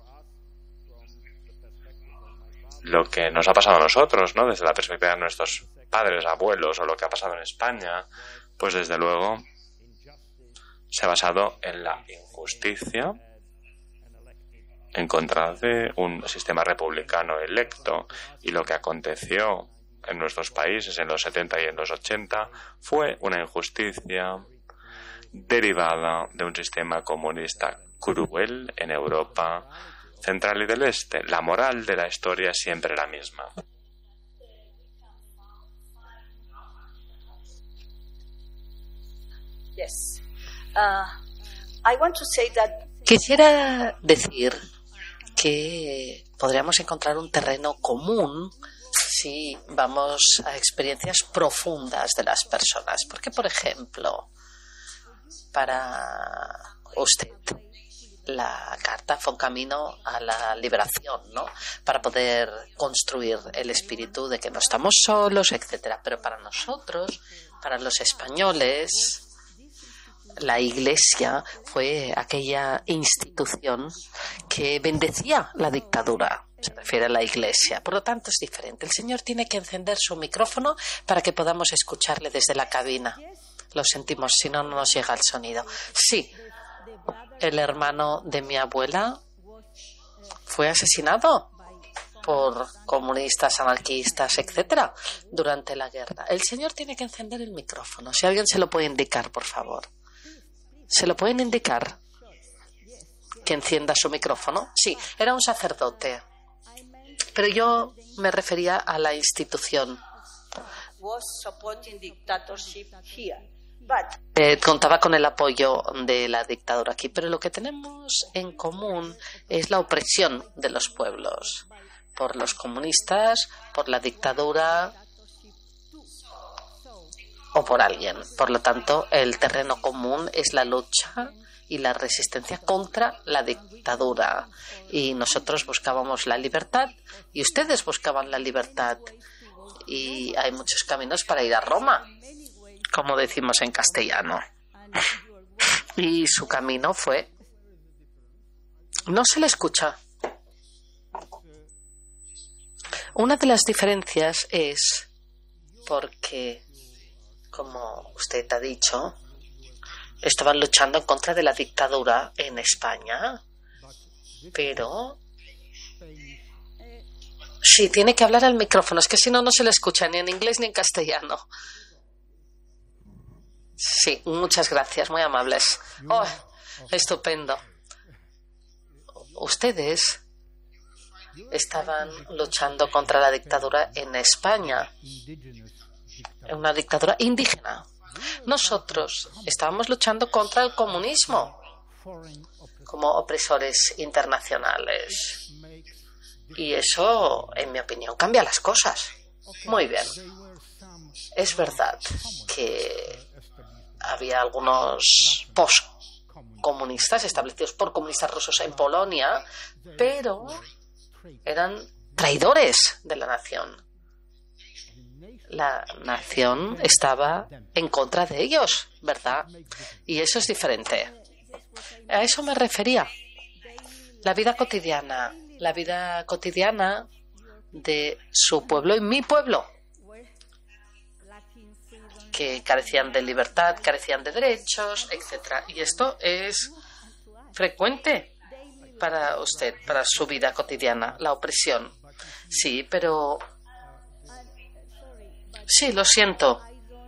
Lo que nos ha pasado a nosotros, ¿no?, desde la perspectiva de nuestros padres, abuelos, o lo que ha pasado en España, pues desde luego se ha basado en la injusticia en contra de un sistema republicano electo, y lo que aconteció en nuestros países en los 70 y en los 80 fue una injusticia derivada de un sistema comunista cruel en Europa central y del este. La moral de la historia es siempre la misma. Yes. I want to say that... Quisiera decir que podríamos encontrar un terreno común si vamos a experiencias profundas de las personas. Porque, por ejemplo, para usted la carta fue un camino a la liberación, ¿no?, para poder construir el espíritu de que no estamos solos, etcétera. Pero para nosotros, para los españoles, la Iglesia fue aquella institución que bendecía la dictadura. Se refiere a la Iglesia. Por lo tanto, es diferente. El señor tiene que encender su micrófono para que podamos escucharle desde la cabina. Lo sentimos, si no, no nos llega el sonido. Sí, el hermano de mi abuela fue asesinado por comunistas, anarquistas, etcétera, durante la guerra. El señor tiene que encender el micrófono. Si alguien se lo puede indicar, por favor. ¿Se lo pueden indicar? Que encienda su micrófono. Sí, era un sacerdote Pero yo me refería a la institución. Contaba con el apoyo de la dictadura aquí, pero lo que tenemos en común es la opresión de los pueblos por los comunistas, por la dictadura o por alguien. Por lo tanto, el terreno común es la lucha y la resistencia contra la dictadura. Y nosotros buscábamos la libertad y ustedes buscaban la libertad. Y hay muchos caminos para ir a Roma, como decimos en castellano. Y su camino fue... No se le escucha. Una de las diferencias es porque, como usted ha dicho, estaban luchando en contra de la dictadura en España, pero... Sí, tiene que hablar al micrófono, es que si no, no se le escucha ni en inglés ni en castellano. Sí, muchas gracias, muy amables. Oh, estupendo. Ustedes estaban luchando contra la dictadura en España, una dictadura indígena. Nosotros estábamos luchando contra el comunismo como opresores internacionales. Y eso, en mi opinión, cambia las cosas. Muy bien. Es verdad que había algunos postcomunistas establecidos por comunistas rusos en Polonia, pero eran traidores de la nación. La nación estaba en contra de ellos, ¿verdad? Y eso es diferente. A eso me refería. La vida cotidiana de su pueblo y mi pueblo, que carecían de libertad, carecían de derechos, etc. Y esto es frecuente para usted, para su vida cotidiana, la opresión. Sí, pero... Sí, lo siento.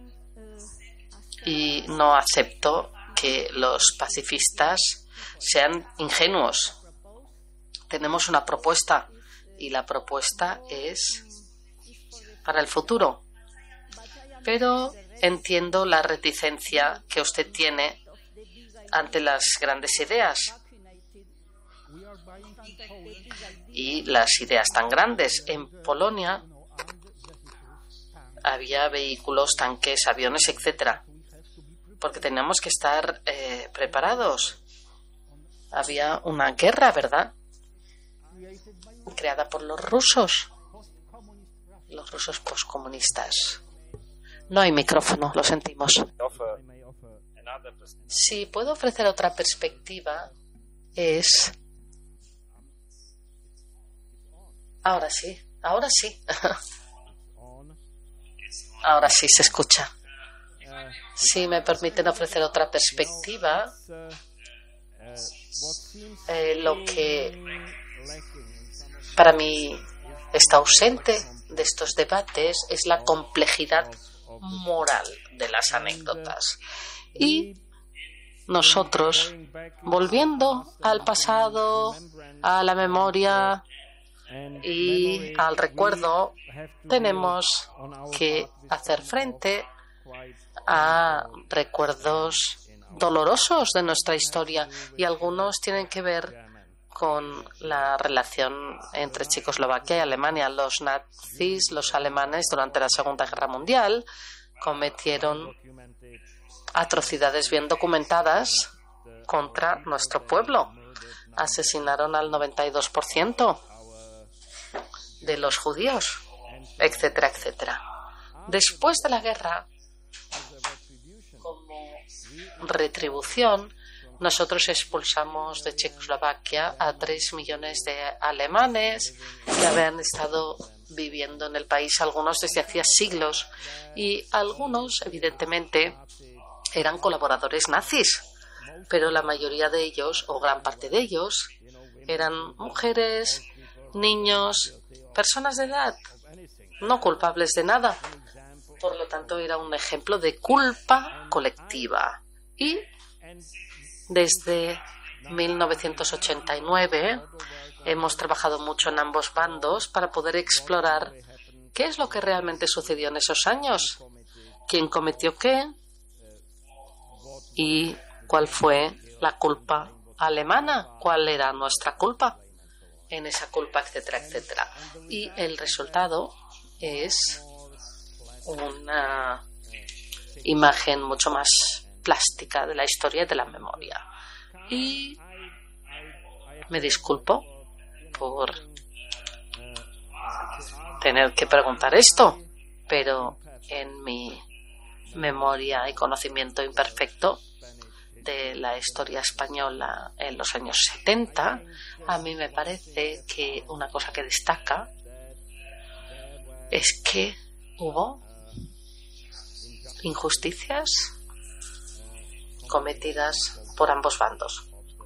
Y no acepto que los pacifistas sean ingenuos. Tenemos una propuesta y la propuesta es para el futuro. Pero entiendo la reticencia que usted tiene ante las grandes ideas y las ideas tan grandes. En Polonia había vehículos, tanques, aviones, etcétera, porque teníamos que estar preparados. Había una guerra, ¿verdad?, creada por los rusos postcomunistas. No hay micrófono, lo sentimos. Si puedo ofrecer otra perspectiva, es... Ahora sí. Ahora sí se escucha. Si me permiten ofrecer otra perspectiva, lo que para mí está ausente de estos debates es la complejidad moral de las anécdotas. Y nosotros, volviendo al pasado, a la memoria y al recuerdo, tenemos que hacer frente a recuerdos dolorosos de nuestra historia, y algunos tienen que ver con la relación entre Checoslovaquia y Alemania. Los nazis, los alemanes, durante la Segunda Guerra Mundial cometieron atrocidades bien documentadas contra nuestro pueblo. Asesinaron al 92% de los judíos, etcétera, etcétera. Después de la guerra, como retribución, nosotros expulsamos de Checoslovaquia a 3 millones de alemanes que habían estado viviendo en el país, algunos desde hacía siglos, y algunos, evidentemente, eran colaboradores nazis, pero la mayoría de ellos, o gran parte de ellos, eran mujeres, niños, personas de edad, no culpables de nada. Por lo tanto, era un ejemplo de culpa colectiva. Y desde 1989, Hemos trabajado mucho en ambos bandos para poder explorar qué es lo que realmente sucedió en esos años, quién cometió qué y cuál fue la culpa alemana, cuál era nuestra culpa en esa culpa, etcétera, etcétera. Y el resultado es una imagen mucho más plástica de la historia y de la memoria. Y me disculpo por tener que preguntar esto, pero en mi memoria y conocimiento imperfecto de la historia española en los años 70, a mí me parece que una cosa que destaca es que hubo injusticias cometidas por ambos bandos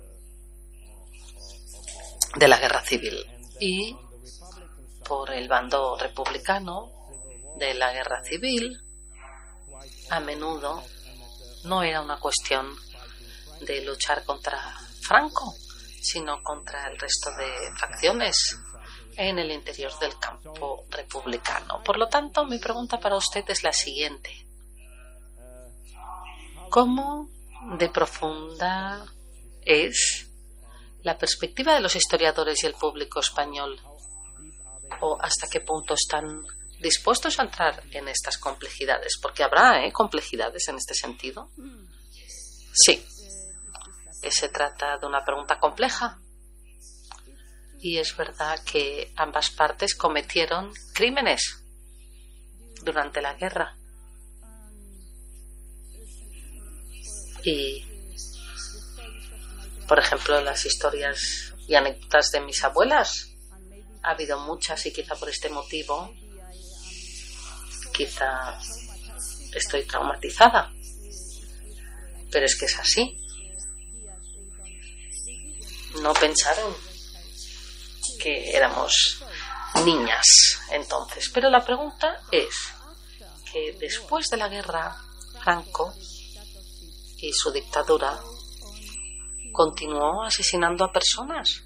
de la guerra civil, y por el bando republicano de la guerra civil a menudo no era una cuestión de luchar contra Franco, sino contra el resto de facciones en el interior del campo republicano. Por lo tanto, mi pregunta para usted es la siguiente: ¿cómo de profunda es la perspectiva de los historiadores y el público español? ¿O hasta qué punto están dispuestos a entrar en estas complejidades? Porque habrá complejidades en este sentido. Sí, se trata de una pregunta compleja. Y es verdad que ambas partes cometieron crímenes durante la guerra. Y, por ejemplo, las historias y anécdotas de mis abuelas, ha habido muchas, y quizá por este motivo, quizá estoy traumatizada. Pero es que es así. No pensaron que éramos niñas entonces. Pero la pregunta es que después de la guerra, Franco y su dictadura continuó asesinando a personas.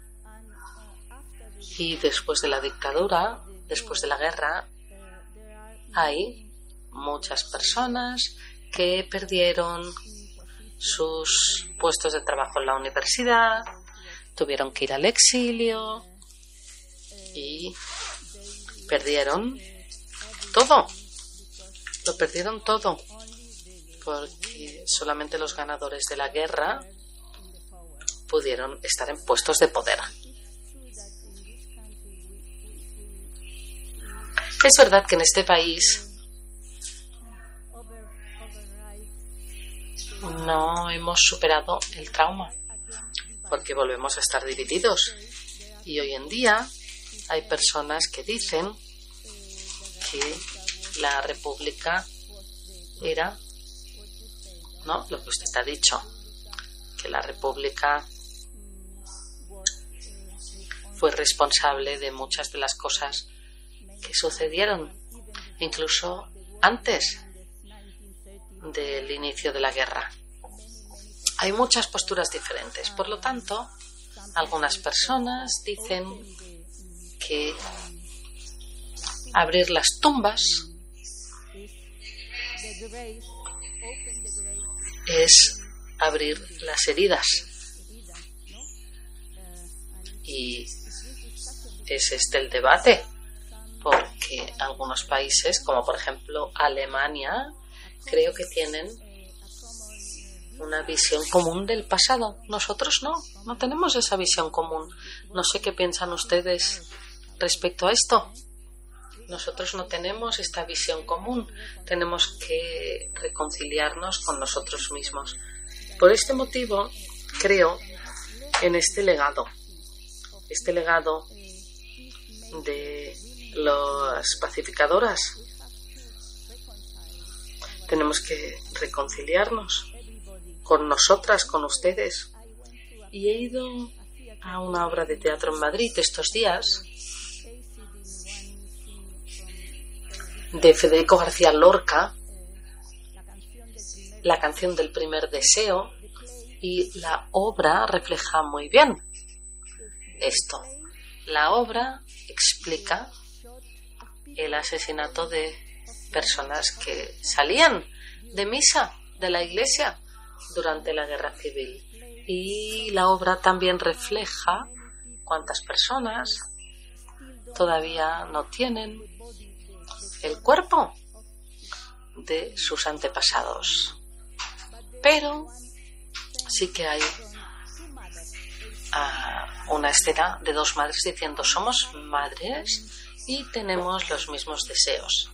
Y después de la dictadura, después de la guerra, hay muchas personas que perdieron sus puestos de trabajo en la universidad, tuvieron que ir al exilio y perdieron todo. Lo perdieron todo porque solamente los ganadores de la guerra pudieron estar en puestos de poder. Es verdad que en este país no hemos superado el trauma, porque volvemos a estar divididos. Y hoy en día hay personas que dicen que la República era, ¿no?, lo que usted ha dicho, que la República fue responsable de muchas de las cosas que sucedieron, incluso antes del inicio de la guerra. Hay muchas posturas diferentes. Por lo tanto, algunas personas dicen que abrir las tumbas es abrir las heridas. Y es este el debate, porque algunos países, como por ejemplo Alemania, creo que tienen una visión común del pasado. Nosotros no tenemos esa visión común. No sé qué piensan ustedes respecto a esto. Nosotros no tenemos esta visión común. Tenemos que reconciliarnos con nosotros mismos. Por este motivo, creo en este legado de las pacificadoras. Tenemos que reconciliarnos con nosotras, con ustedes. Y he ido a una obra de teatro en Madrid estos días de Federico García Lorca, La canción del primer deseo, y la obra refleja muy bien esto. La obra explica el asesinato de personas que salían de misa de la iglesia durante la guerra civil. Y la obra también refleja cuántas personas todavía no tienen el cuerpo de sus antepasados. Pero sí que hay una escena de dos madres diciendo: somos madres y tenemos los mismos deseos.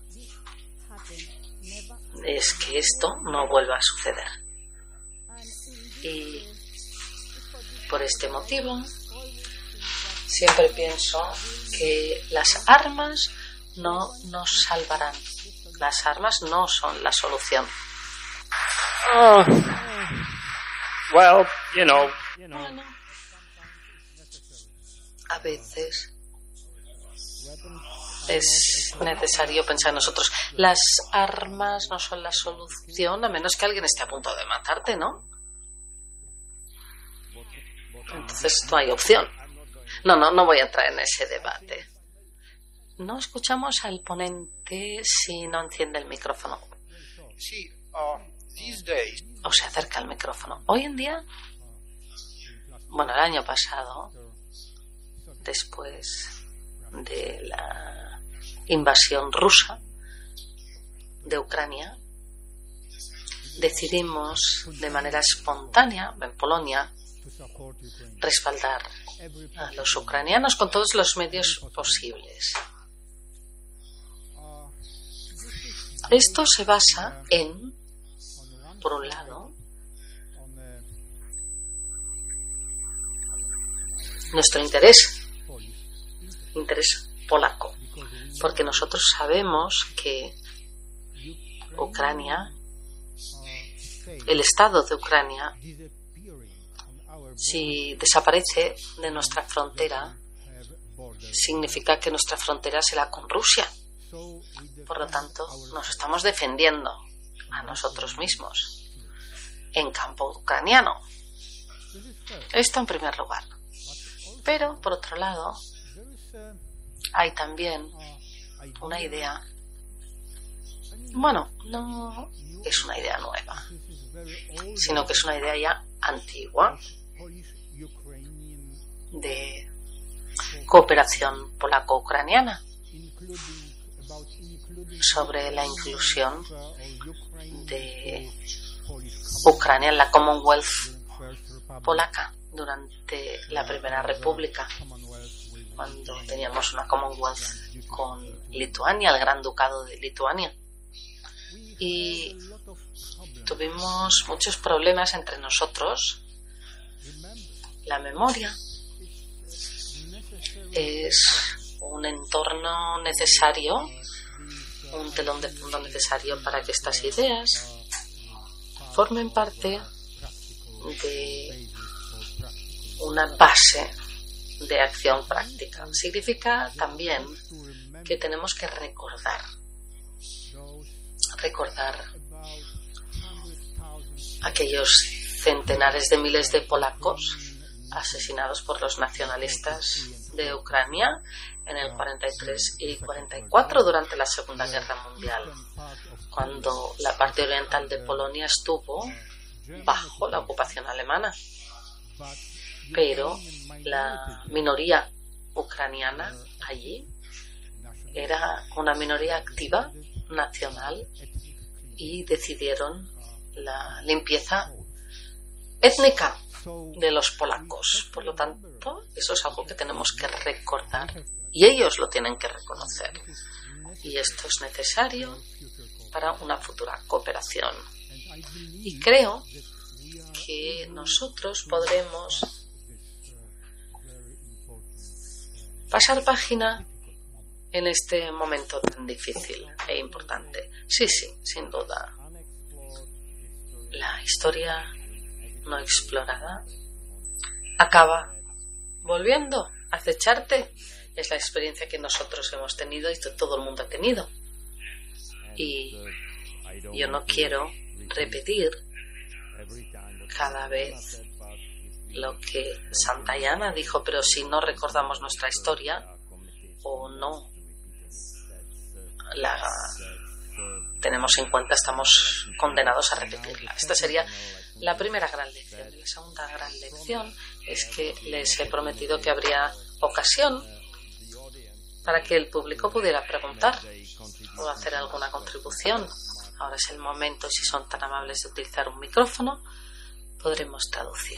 Es que esto no vuelva a suceder. Y por este motivo siempre pienso que las armas no nos salvarán. Las armas no son la solución. Well, you know. Bueno, a veces es necesario pensar en nosotros. Las armas no son la solución, a menos que alguien esté a punto de matarte, ¿no? Entonces no hay opción. No voy a entrar en ese debate. No escuchamos al ponente si no enciende el micrófono. Sí, these days. O se acerca al micrófono. Hoy en día, bueno, el año pasado, después de la invasión rusa de Ucrania, decidimos de manera espontánea en Polonia respaldar a los ucranianos con todos los medios posibles. Esto se basa en, por un lado, nuestro interés polaco, porque nosotros sabemos que Ucrania, el Estado de Ucrania, si desaparece de nuestra frontera, significa que nuestra frontera será con Rusia. Por lo tanto, nos estamos defendiendo a nosotros mismos en campo ucraniano. Esto en primer lugar. Pero, por otro lado, hay también una idea. Bueno, no es una idea nueva, sino que es una idea ya antigua de cooperación polaco-ucraniana sobre la inclusión de Ucrania en la Commonwealth polaca durante la Primera República, cuando teníamos una Commonwealth con Lituania, el Gran Ducado de Lituania. Y tuvimos muchos problemas entre nosotros. La memoria es un entorno necesario, un telón de fondo necesario para que estas ideas formen parte de una base de acción práctica. Significa también que tenemos que recordar aquellos centenares de miles de polacos asesinados por los nacionalistas de Ucrania en el 43 y 44 durante la Segunda Guerra Mundial, cuando la parte oriental de Polonia estuvo bajo la ocupación alemana. Pero la minoría ucraniana allí era una minoría activa, nacional, y decidieron la limpieza étnica de los polacos. Por lo tanto, eso es algo que tenemos que recordar y ellos lo tienen que reconocer. Y esto es necesario para una futura cooperación. Y creo que nosotros podremos pasar página en este momento tan difícil e importante. Sí, sin duda. La historia no explorada acaba volviendo a acecharte. Es la experiencia que nosotros hemos tenido y que todo el mundo ha tenido. Y yo no quiero repetir cada vez lo que Santayana dijo, pero si no recordamos nuestra historia o no la tenemos en cuenta, estamos condenados a repetirla. Esta sería la primera gran lección. Y la segunda gran lección es que les he prometido que habría ocasión para que el público pudiera preguntar o hacer alguna contribución. Ahora es el momento, y si son tan amables de utilizar un micrófono, podremos traducir.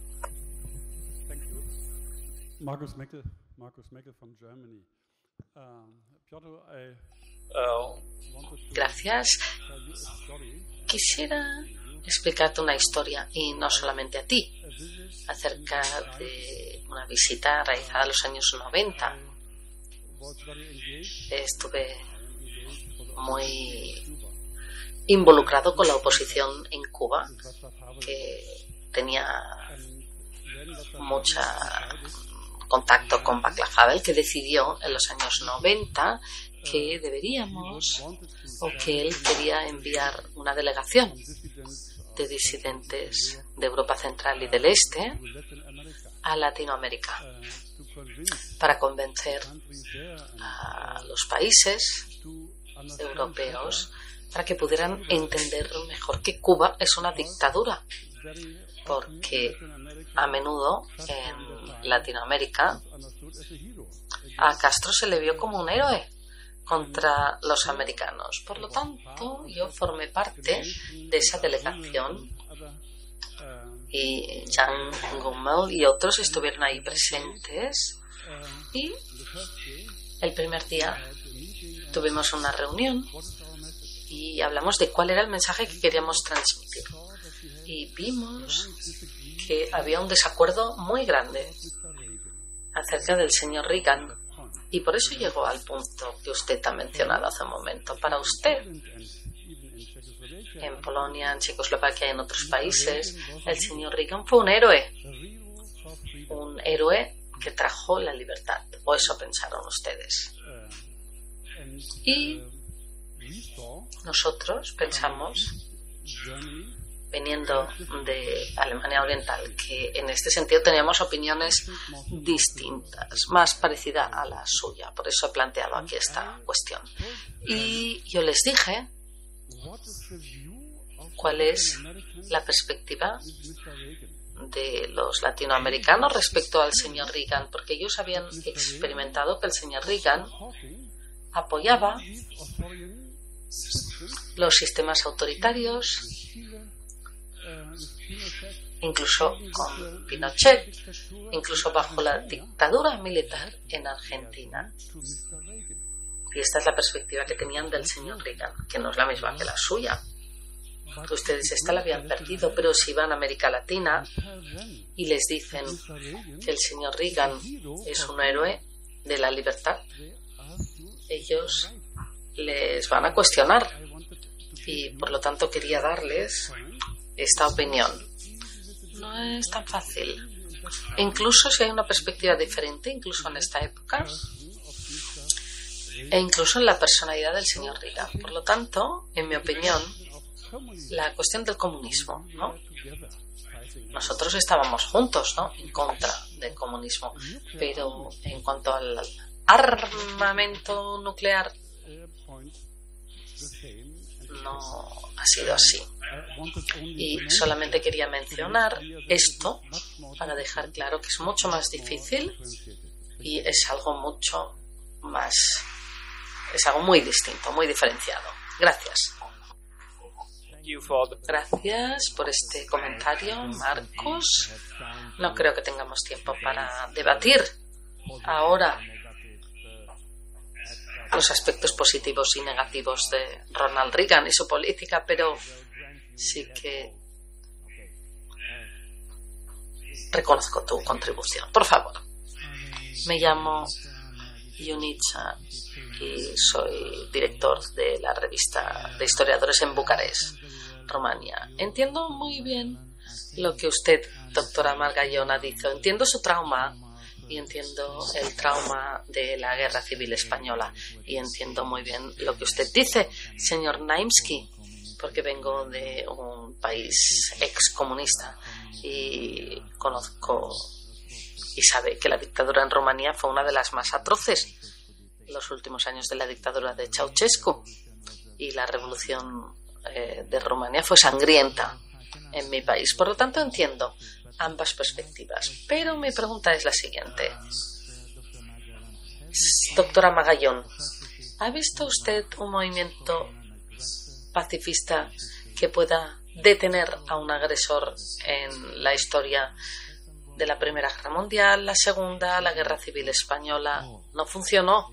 Markus Meckel from Germany. Piotr, Gracias. Quisiera explicarte una historia, y no solamente a ti, acerca de una visita realizada en los años 90. Estuve muy involucrado con la oposición en Cuba, que tenía mucho contacto con Václav Havel, que decidió en los años 90 que deberíamos, o que él quería enviar una delegación de disidentes de Europa Central y del Este a Latinoamérica para convencer a los países europeos para que pudieran entender mejor que Cuba es una dictadura, porque a menudo en Latinoamérica a Castro se le vio como un héroe contra los americanos. Por lo tanto, yo formé parte de esa delegación y Jan Gummel y otros estuvieron ahí presentes, y el primer día tuvimos una reunión y hablamos de cuál era el mensaje que queríamos transmitir, y vimos que había un desacuerdo muy grande acerca del señor Reagan, y por eso llegó al punto que usted ha mencionado hace un momento. Para usted, en Polonia, en Checoslovaquia y en otros países, el señor Reagan fue un héroe que trajo la libertad, o eso pensaron ustedes. Y nosotros pensamos, viniendo de Alemania Oriental, que en este sentido teníamos opiniones distintas, más parecida a la suya. Por eso he planteado aquí esta cuestión. Y yo les dije cuál es la perspectiva de los latinoamericanos respecto al señor Reagan, porque ellos habían experimentado que el señor Reagan apoyaba los sistemas autoritarios, incluso con Pinochet, incluso bajo la dictadura militar en Argentina. Y esta es la perspectiva que tenían del señor Reagan, que no es la misma que la suya. Ustedes esta la habían perdido, pero si van a América Latina y les dicen que el señor Reagan es un héroe de la libertad, ellos les van a cuestionar, y por lo tanto quería darles esta opinión. No es tan fácil, incluso si hay una perspectiva diferente, incluso en esta época, e incluso en la personalidad del señor Reagan. Por lo tanto, en mi opinión, la cuestión del comunismo, ¿no? Nosotros estábamos juntos, ¿no?, en contra del comunismo, pero en cuanto al armamento nuclear, no ha sido así. Y solamente quería mencionar esto para dejar claro que es mucho más difícil y es algo mucho más, es algo muy distinto, muy diferenciado. Gracias. Gracias por este comentario, Marcos. No creo que tengamos tiempo para debatir ahora los aspectos positivos y negativos de Ronald Reagan y su política, pero sí que reconozco tu contribución. Por favor. Me llamo Yunicha y soy director de la revista de historiadores en Bucarest, Rumania. Entiendo muy bien lo que usted, doctora Margallona, dice. Entiendo su trauma y entiendo el trauma de la Guerra Civil Española, y entiendo muy bien lo que usted dice, señor Naimski, porque vengo de un país excomunista y conozco y sabe que la dictadura en Rumanía fue una de las más atroces. Los últimos años de la dictadura de Ceausescu y la revolución de Rumanía fue sangrienta en mi país. Por lo tanto, entiendo ambas perspectivas. Pero mi pregunta es la siguiente. Doctora Magallón, ¿ha visto usted un movimiento pacifista que pueda detener a un agresor en la historia de la Primera Guerra Mundial, la Segunda, la Guerra Civil Española? No funcionó,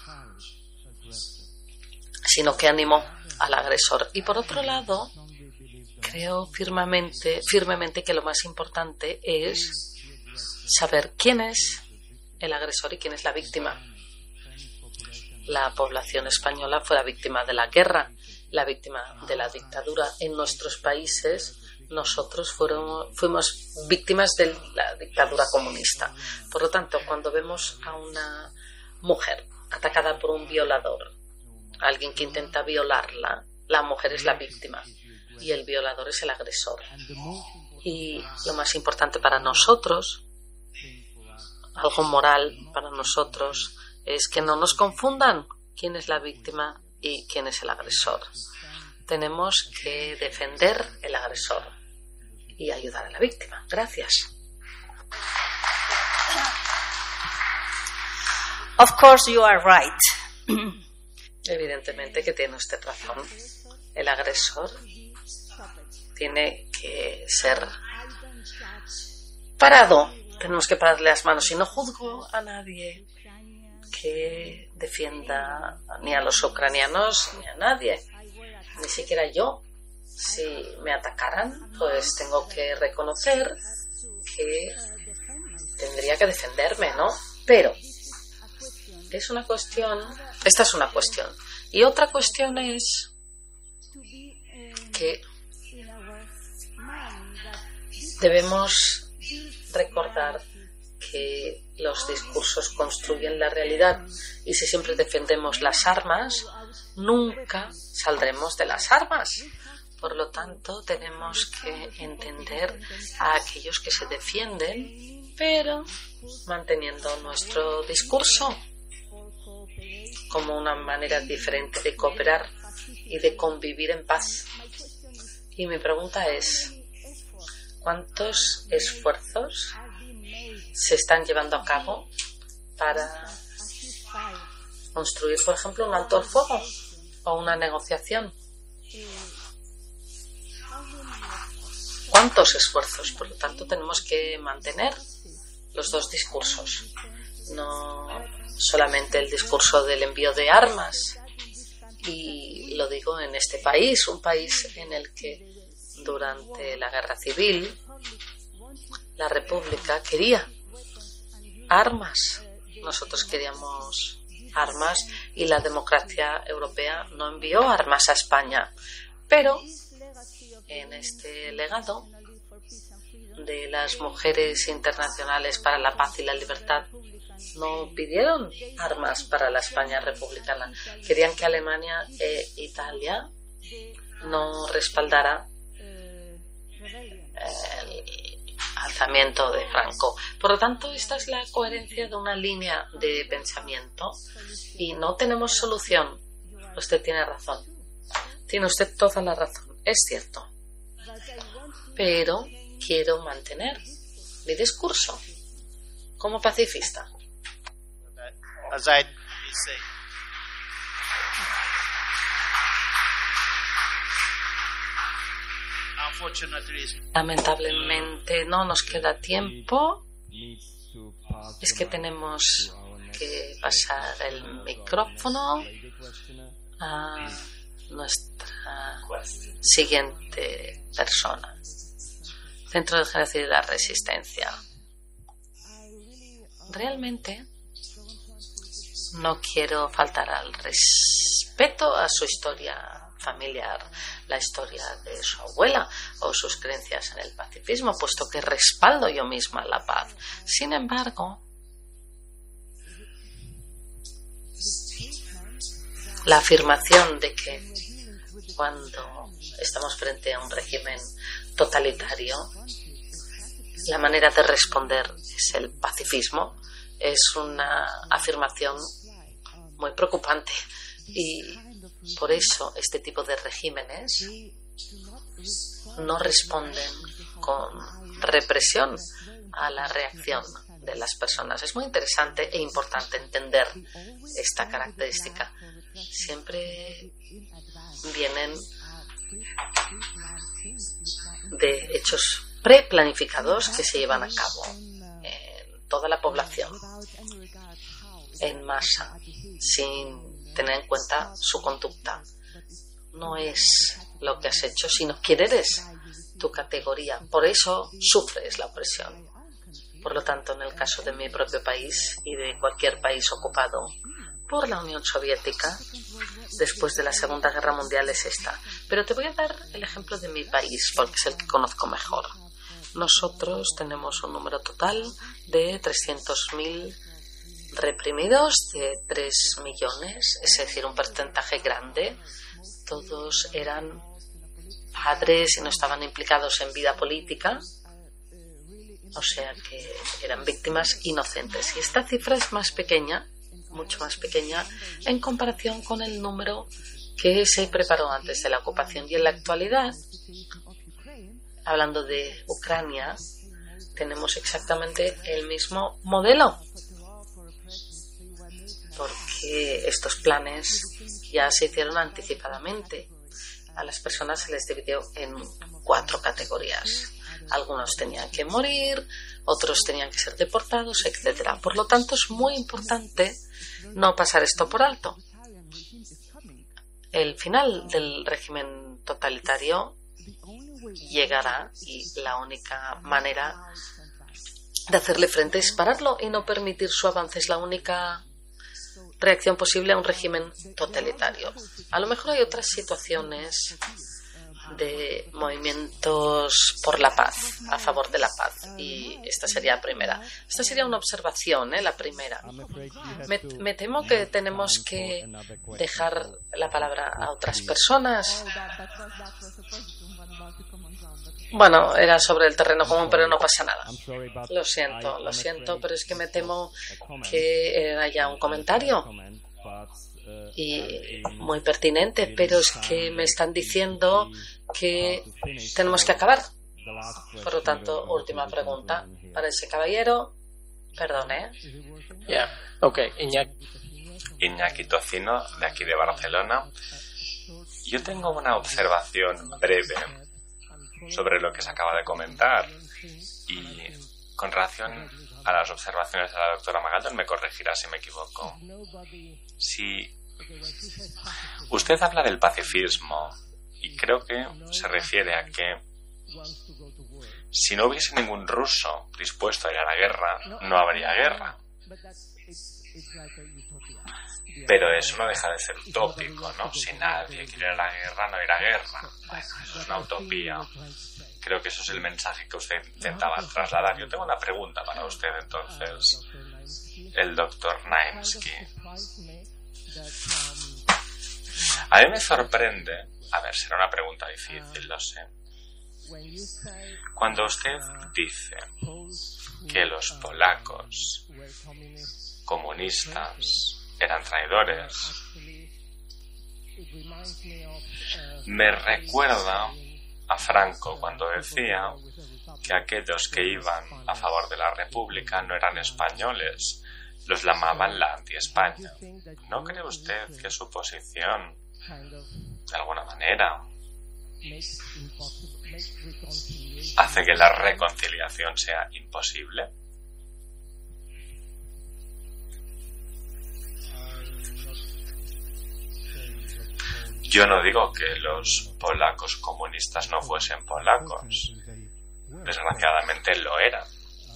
sino que animó al agresor. Y por otro lado, creo firmemente que lo más importante es saber quién es el agresor y quién es la víctima. La población española fue la víctima de la guerra, la víctima de la dictadura. En nuestros países nosotros fuimos víctimas de la dictadura comunista. Por lo tanto, cuando vemos a una mujer atacada por un violador, alguien que intenta violarla, la mujer es la víctima y el violador es el agresor. Y lo más importante para nosotros, algo moral para nosotros, es que no nos confundan quién es la víctima y quién es el agresor. Tenemos que defender el agresor y ayudar a la víctima. Gracias. Of course you are right. Evidentemente que tiene usted razón. El agresor tiene que ser parado. Tenemos que pararle las manos. Y no juzgo a nadie que defienda ni a los ucranianos ni a nadie, ni siquiera yo. Si me atacaran, pues tengo que reconocer que tendría que defenderme, ¿no? Pero es una cuestión, esta es una cuestión. Y otra cuestión es que debemos recordar que los discursos construyen la realidad y si siempre defendemos las armas, nunca saldremos de las armas. Por lo tanto, tenemos que entender a aquellos que se defienden, pero manteniendo nuestro discurso como una manera diferente de cooperar y de convivir en paz. Y mi pregunta es, ¿cuántos esfuerzos se están llevando a cabo para construir, por ejemplo, un alto al fuego o una negociación? ¿Cuántos esfuerzos? Por lo tanto, tenemos que mantener los dos discursos, no solamente el discurso del envío de armas. Y lo digo en este país, un país en el que durante la guerra civil la República quería armas. Nosotros queríamos armas y la democracia europea no envió armas a España. Pero en este legado de las mujeres internacionales para la paz y la libertad no pidieron armas para la España republicana. Querían que Alemania e Italia no respaldara el alzamiento de Franco. Por lo tanto, esta es la coherencia de una línea de pensamiento y no tenemos solución. Usted tiene razón. Tiene usted toda la razón. Es cierto. Pero quiero mantener mi discurso como pacifista. As I say, lamentablemente no nos queda tiempo. Es que tenemos que pasar el micrófono a nuestra siguiente persona. Centro de Genocidio y la Resistencia. Realmente no quiero faltar al respeto a su historia familiar, la historia de su abuela o sus creencias en el pacifismo, puesto que respaldo yo misma la paz. Sin embargo, la afirmación de que cuando estamos frente a un régimen totalitario la manera de responder es el pacifismo. Es una afirmación muy preocupante y por eso este tipo de regímenes no responden con represión a la reacción de las personas. Es muy interesante e importante entender esta característica. Siempre vienen de hechos preplanificados que se llevan a cabo en toda la población, en masa, sin tener en cuenta su conducta. No es lo que has hecho, sino quién eres, tu categoría. Por eso sufres la opresión. Por lo tanto, en el caso de mi propio país y de cualquier país ocupado por la Unión Soviética, después de la Segunda Guerra Mundial es esta. Pero te voy a dar el ejemplo de mi país, porque es el que conozco mejor. Nosotros tenemos un número total de 300.000 reprimidos, de 3 millones, es decir, un porcentaje grande. Todos eran padres y no estaban implicados en vida política, o sea que eran víctimas inocentes. Y esta cifra es más pequeña, mucho más pequeña, en comparación con el número que se preparó antes de la ocupación. Y en la actualidad, hablando de Ucrania, tenemos exactamente el mismo modelo, porque estos planes ya se hicieron anticipadamente. A las personas se les dividió en 4 categorías. Algunos tenían que morir, otros tenían que ser deportados, etc. Por lo tanto, es muy importante no pasar esto por alto. El final del régimen totalitario llegará y la única manera de hacerle frente es pararlo y no permitir su avance. Es la única reacción posible a un régimen totalitario. A lo mejor hay otras situaciones de movimientos por la paz, a favor de la paz, y esta sería la primera. Esta sería una observación, la primera. Me temo que tenemos que dejar la palabra a otras personas. Bueno, era sobre el terreno común, pero no pasa nada. Lo siento, pero es que me temo que haya un comentario y muy pertinente, pero es que me están diciendo que tenemos que acabar. Por lo tanto, última pregunta para ese caballero. Perdone. Iñaki Tocino, de aquí de Barcelona. Yo tengo una observación breve sobre lo que se acaba de comentar y con relación a las observaciones de la doctora Magaldón, me corregirá si me equivoco. Si usted habla del pacifismo y creo que se refiere a que si no hubiese ningún ruso dispuesto a ir a la guerra, no habría guerra. Pero eso no deja de ser utópico, ¿no? Si nadie quiere ir a la guerra, no irá a guerra. Bueno, eso es una utopía. Creo que eso es el mensaje que usted intentaba trasladar. Yo tengo una pregunta para usted, entonces, el doctor Naimsky. A mí me sorprende, a ver, será una pregunta difícil, lo sé. Cuando usted dice que los polacos comunistas eran traidores, me recuerda a Franco cuando decía que aquellos que iban a favor de la República no eran españoles, los llamaban la anti-España. ¿No cree usted que su posición, de alguna manera, hace que la reconciliación sea imposible? Yo no digo que los polacos comunistas no fuesen polacos. Desgraciadamente lo eran.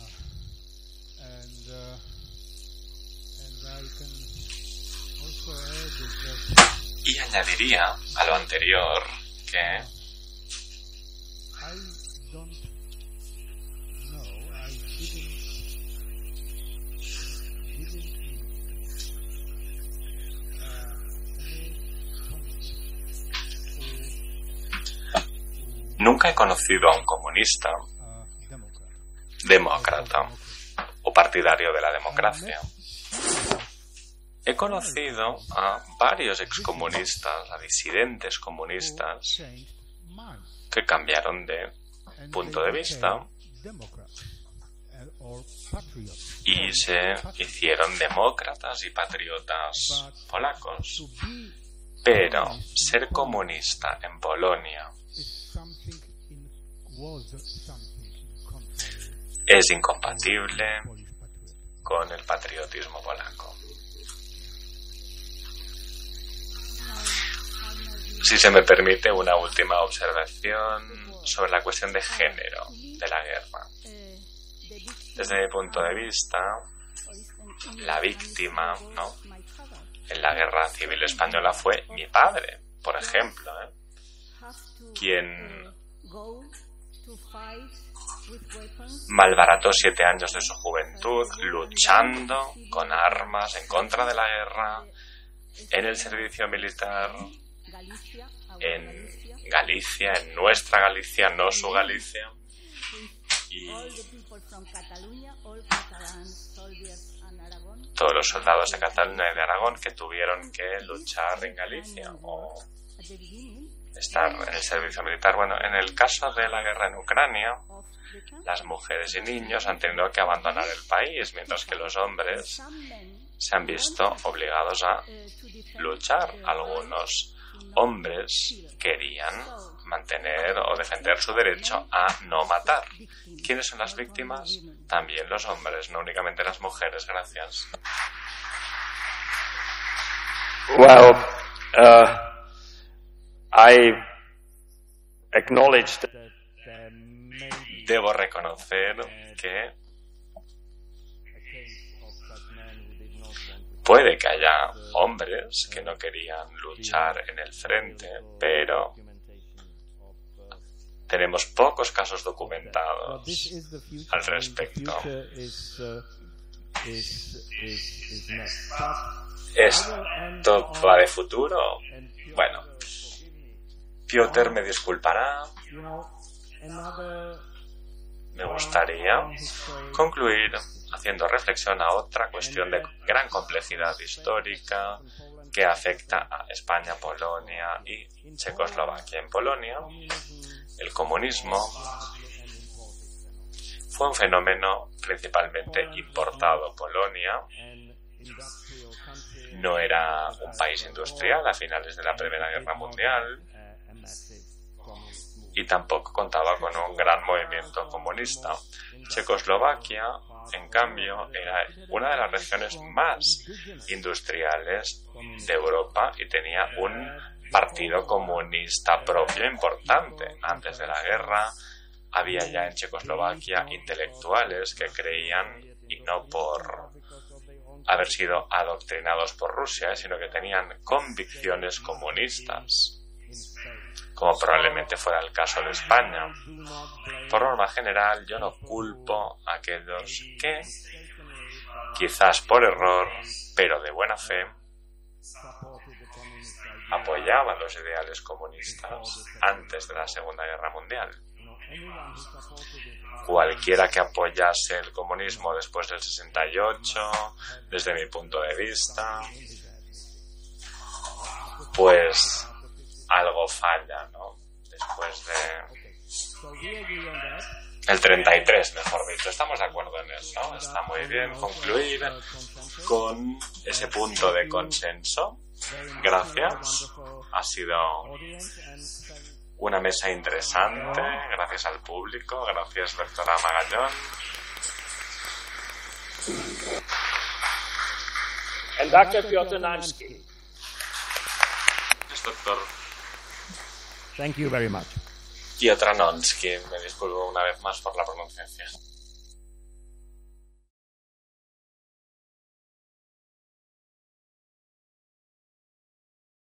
Y añadiría a lo anterior que nunca he conocido a un comunista demócrata o partidario de la democracia. He conocido a varios excomunistas, a disidentes comunistas, que cambiaron de punto de vista y se hicieron demócratas y patriotas polacos. Pero ser comunista en Polonia es incompatible con el patriotismo polaco. Si se me permite una última observación sobre la cuestión de género de la guerra. Desde mi punto de vista, la víctima, ¿no?, en la guerra civil española fue mi padre, por ejemplo, quien malbarató 7 años de su juventud luchando con armas en contra de la guerra, en el servicio militar, en Galicia, en nuestra Galicia, no su Galicia, y todos los soldados de Cataluña y de Aragón que tuvieron que luchar en Galicia o estar en el servicio militar. Bueno, en el caso de la guerra en Ucrania, las mujeres y niños han tenido que abandonar el país, mientras que los hombres se han visto obligados a luchar. Algunos hombres querían mantener o defender su derecho a no matar. ¿Quiénes son las víctimas? También los hombres, no únicamente las mujeres. Gracias. Well, I acknowledge that Debo reconocer que puede que haya hombres que no querían luchar en el frente, pero tenemos pocos casos documentados al respecto. ¿Esto va de futuro? Bueno, Piotr me disculpará. Me gustaría concluir haciendo reflexión a otra cuestión de gran complejidad histórica que afecta a España, Polonia y Checoslovaquia. En Polonia, el comunismo fue un fenómeno principalmente importado. Polonia no era un país industrial a finales de la Primera Guerra Mundial y tampoco contaba con un gran movimiento comunista. Checoslovaquia, en cambio, era una de las regiones más industriales de Europa y tenía un partido comunista propio importante. Antes de la guerra había ya en Checoslovaquia intelectuales que creían, y no por haber sido adoctrinados por Rusia, sino que tenían convicciones comunistas, como probablemente fuera el caso de España. Por norma general, yo no culpo a aquellos que, quizás por error, pero de buena fe, apoyaban los ideales comunistas antes de la Segunda Guerra Mundial. Cualquiera que apoyase el comunismo después del 68, desde mi punto de vista, pues algo falla, ¿no? Después de el 33, mejor dicho. Estamos de acuerdo en eso, ¿no? Está muy bien concluir con ese punto de consenso. Gracias. Ha sido una mesa interesante. Gracias al público. Gracias, doctora Magallón. and Dr. Piotr Nansky. Doctor Thank you very much. Piotr Nansky, me disculpo una vez más por la pronunciación.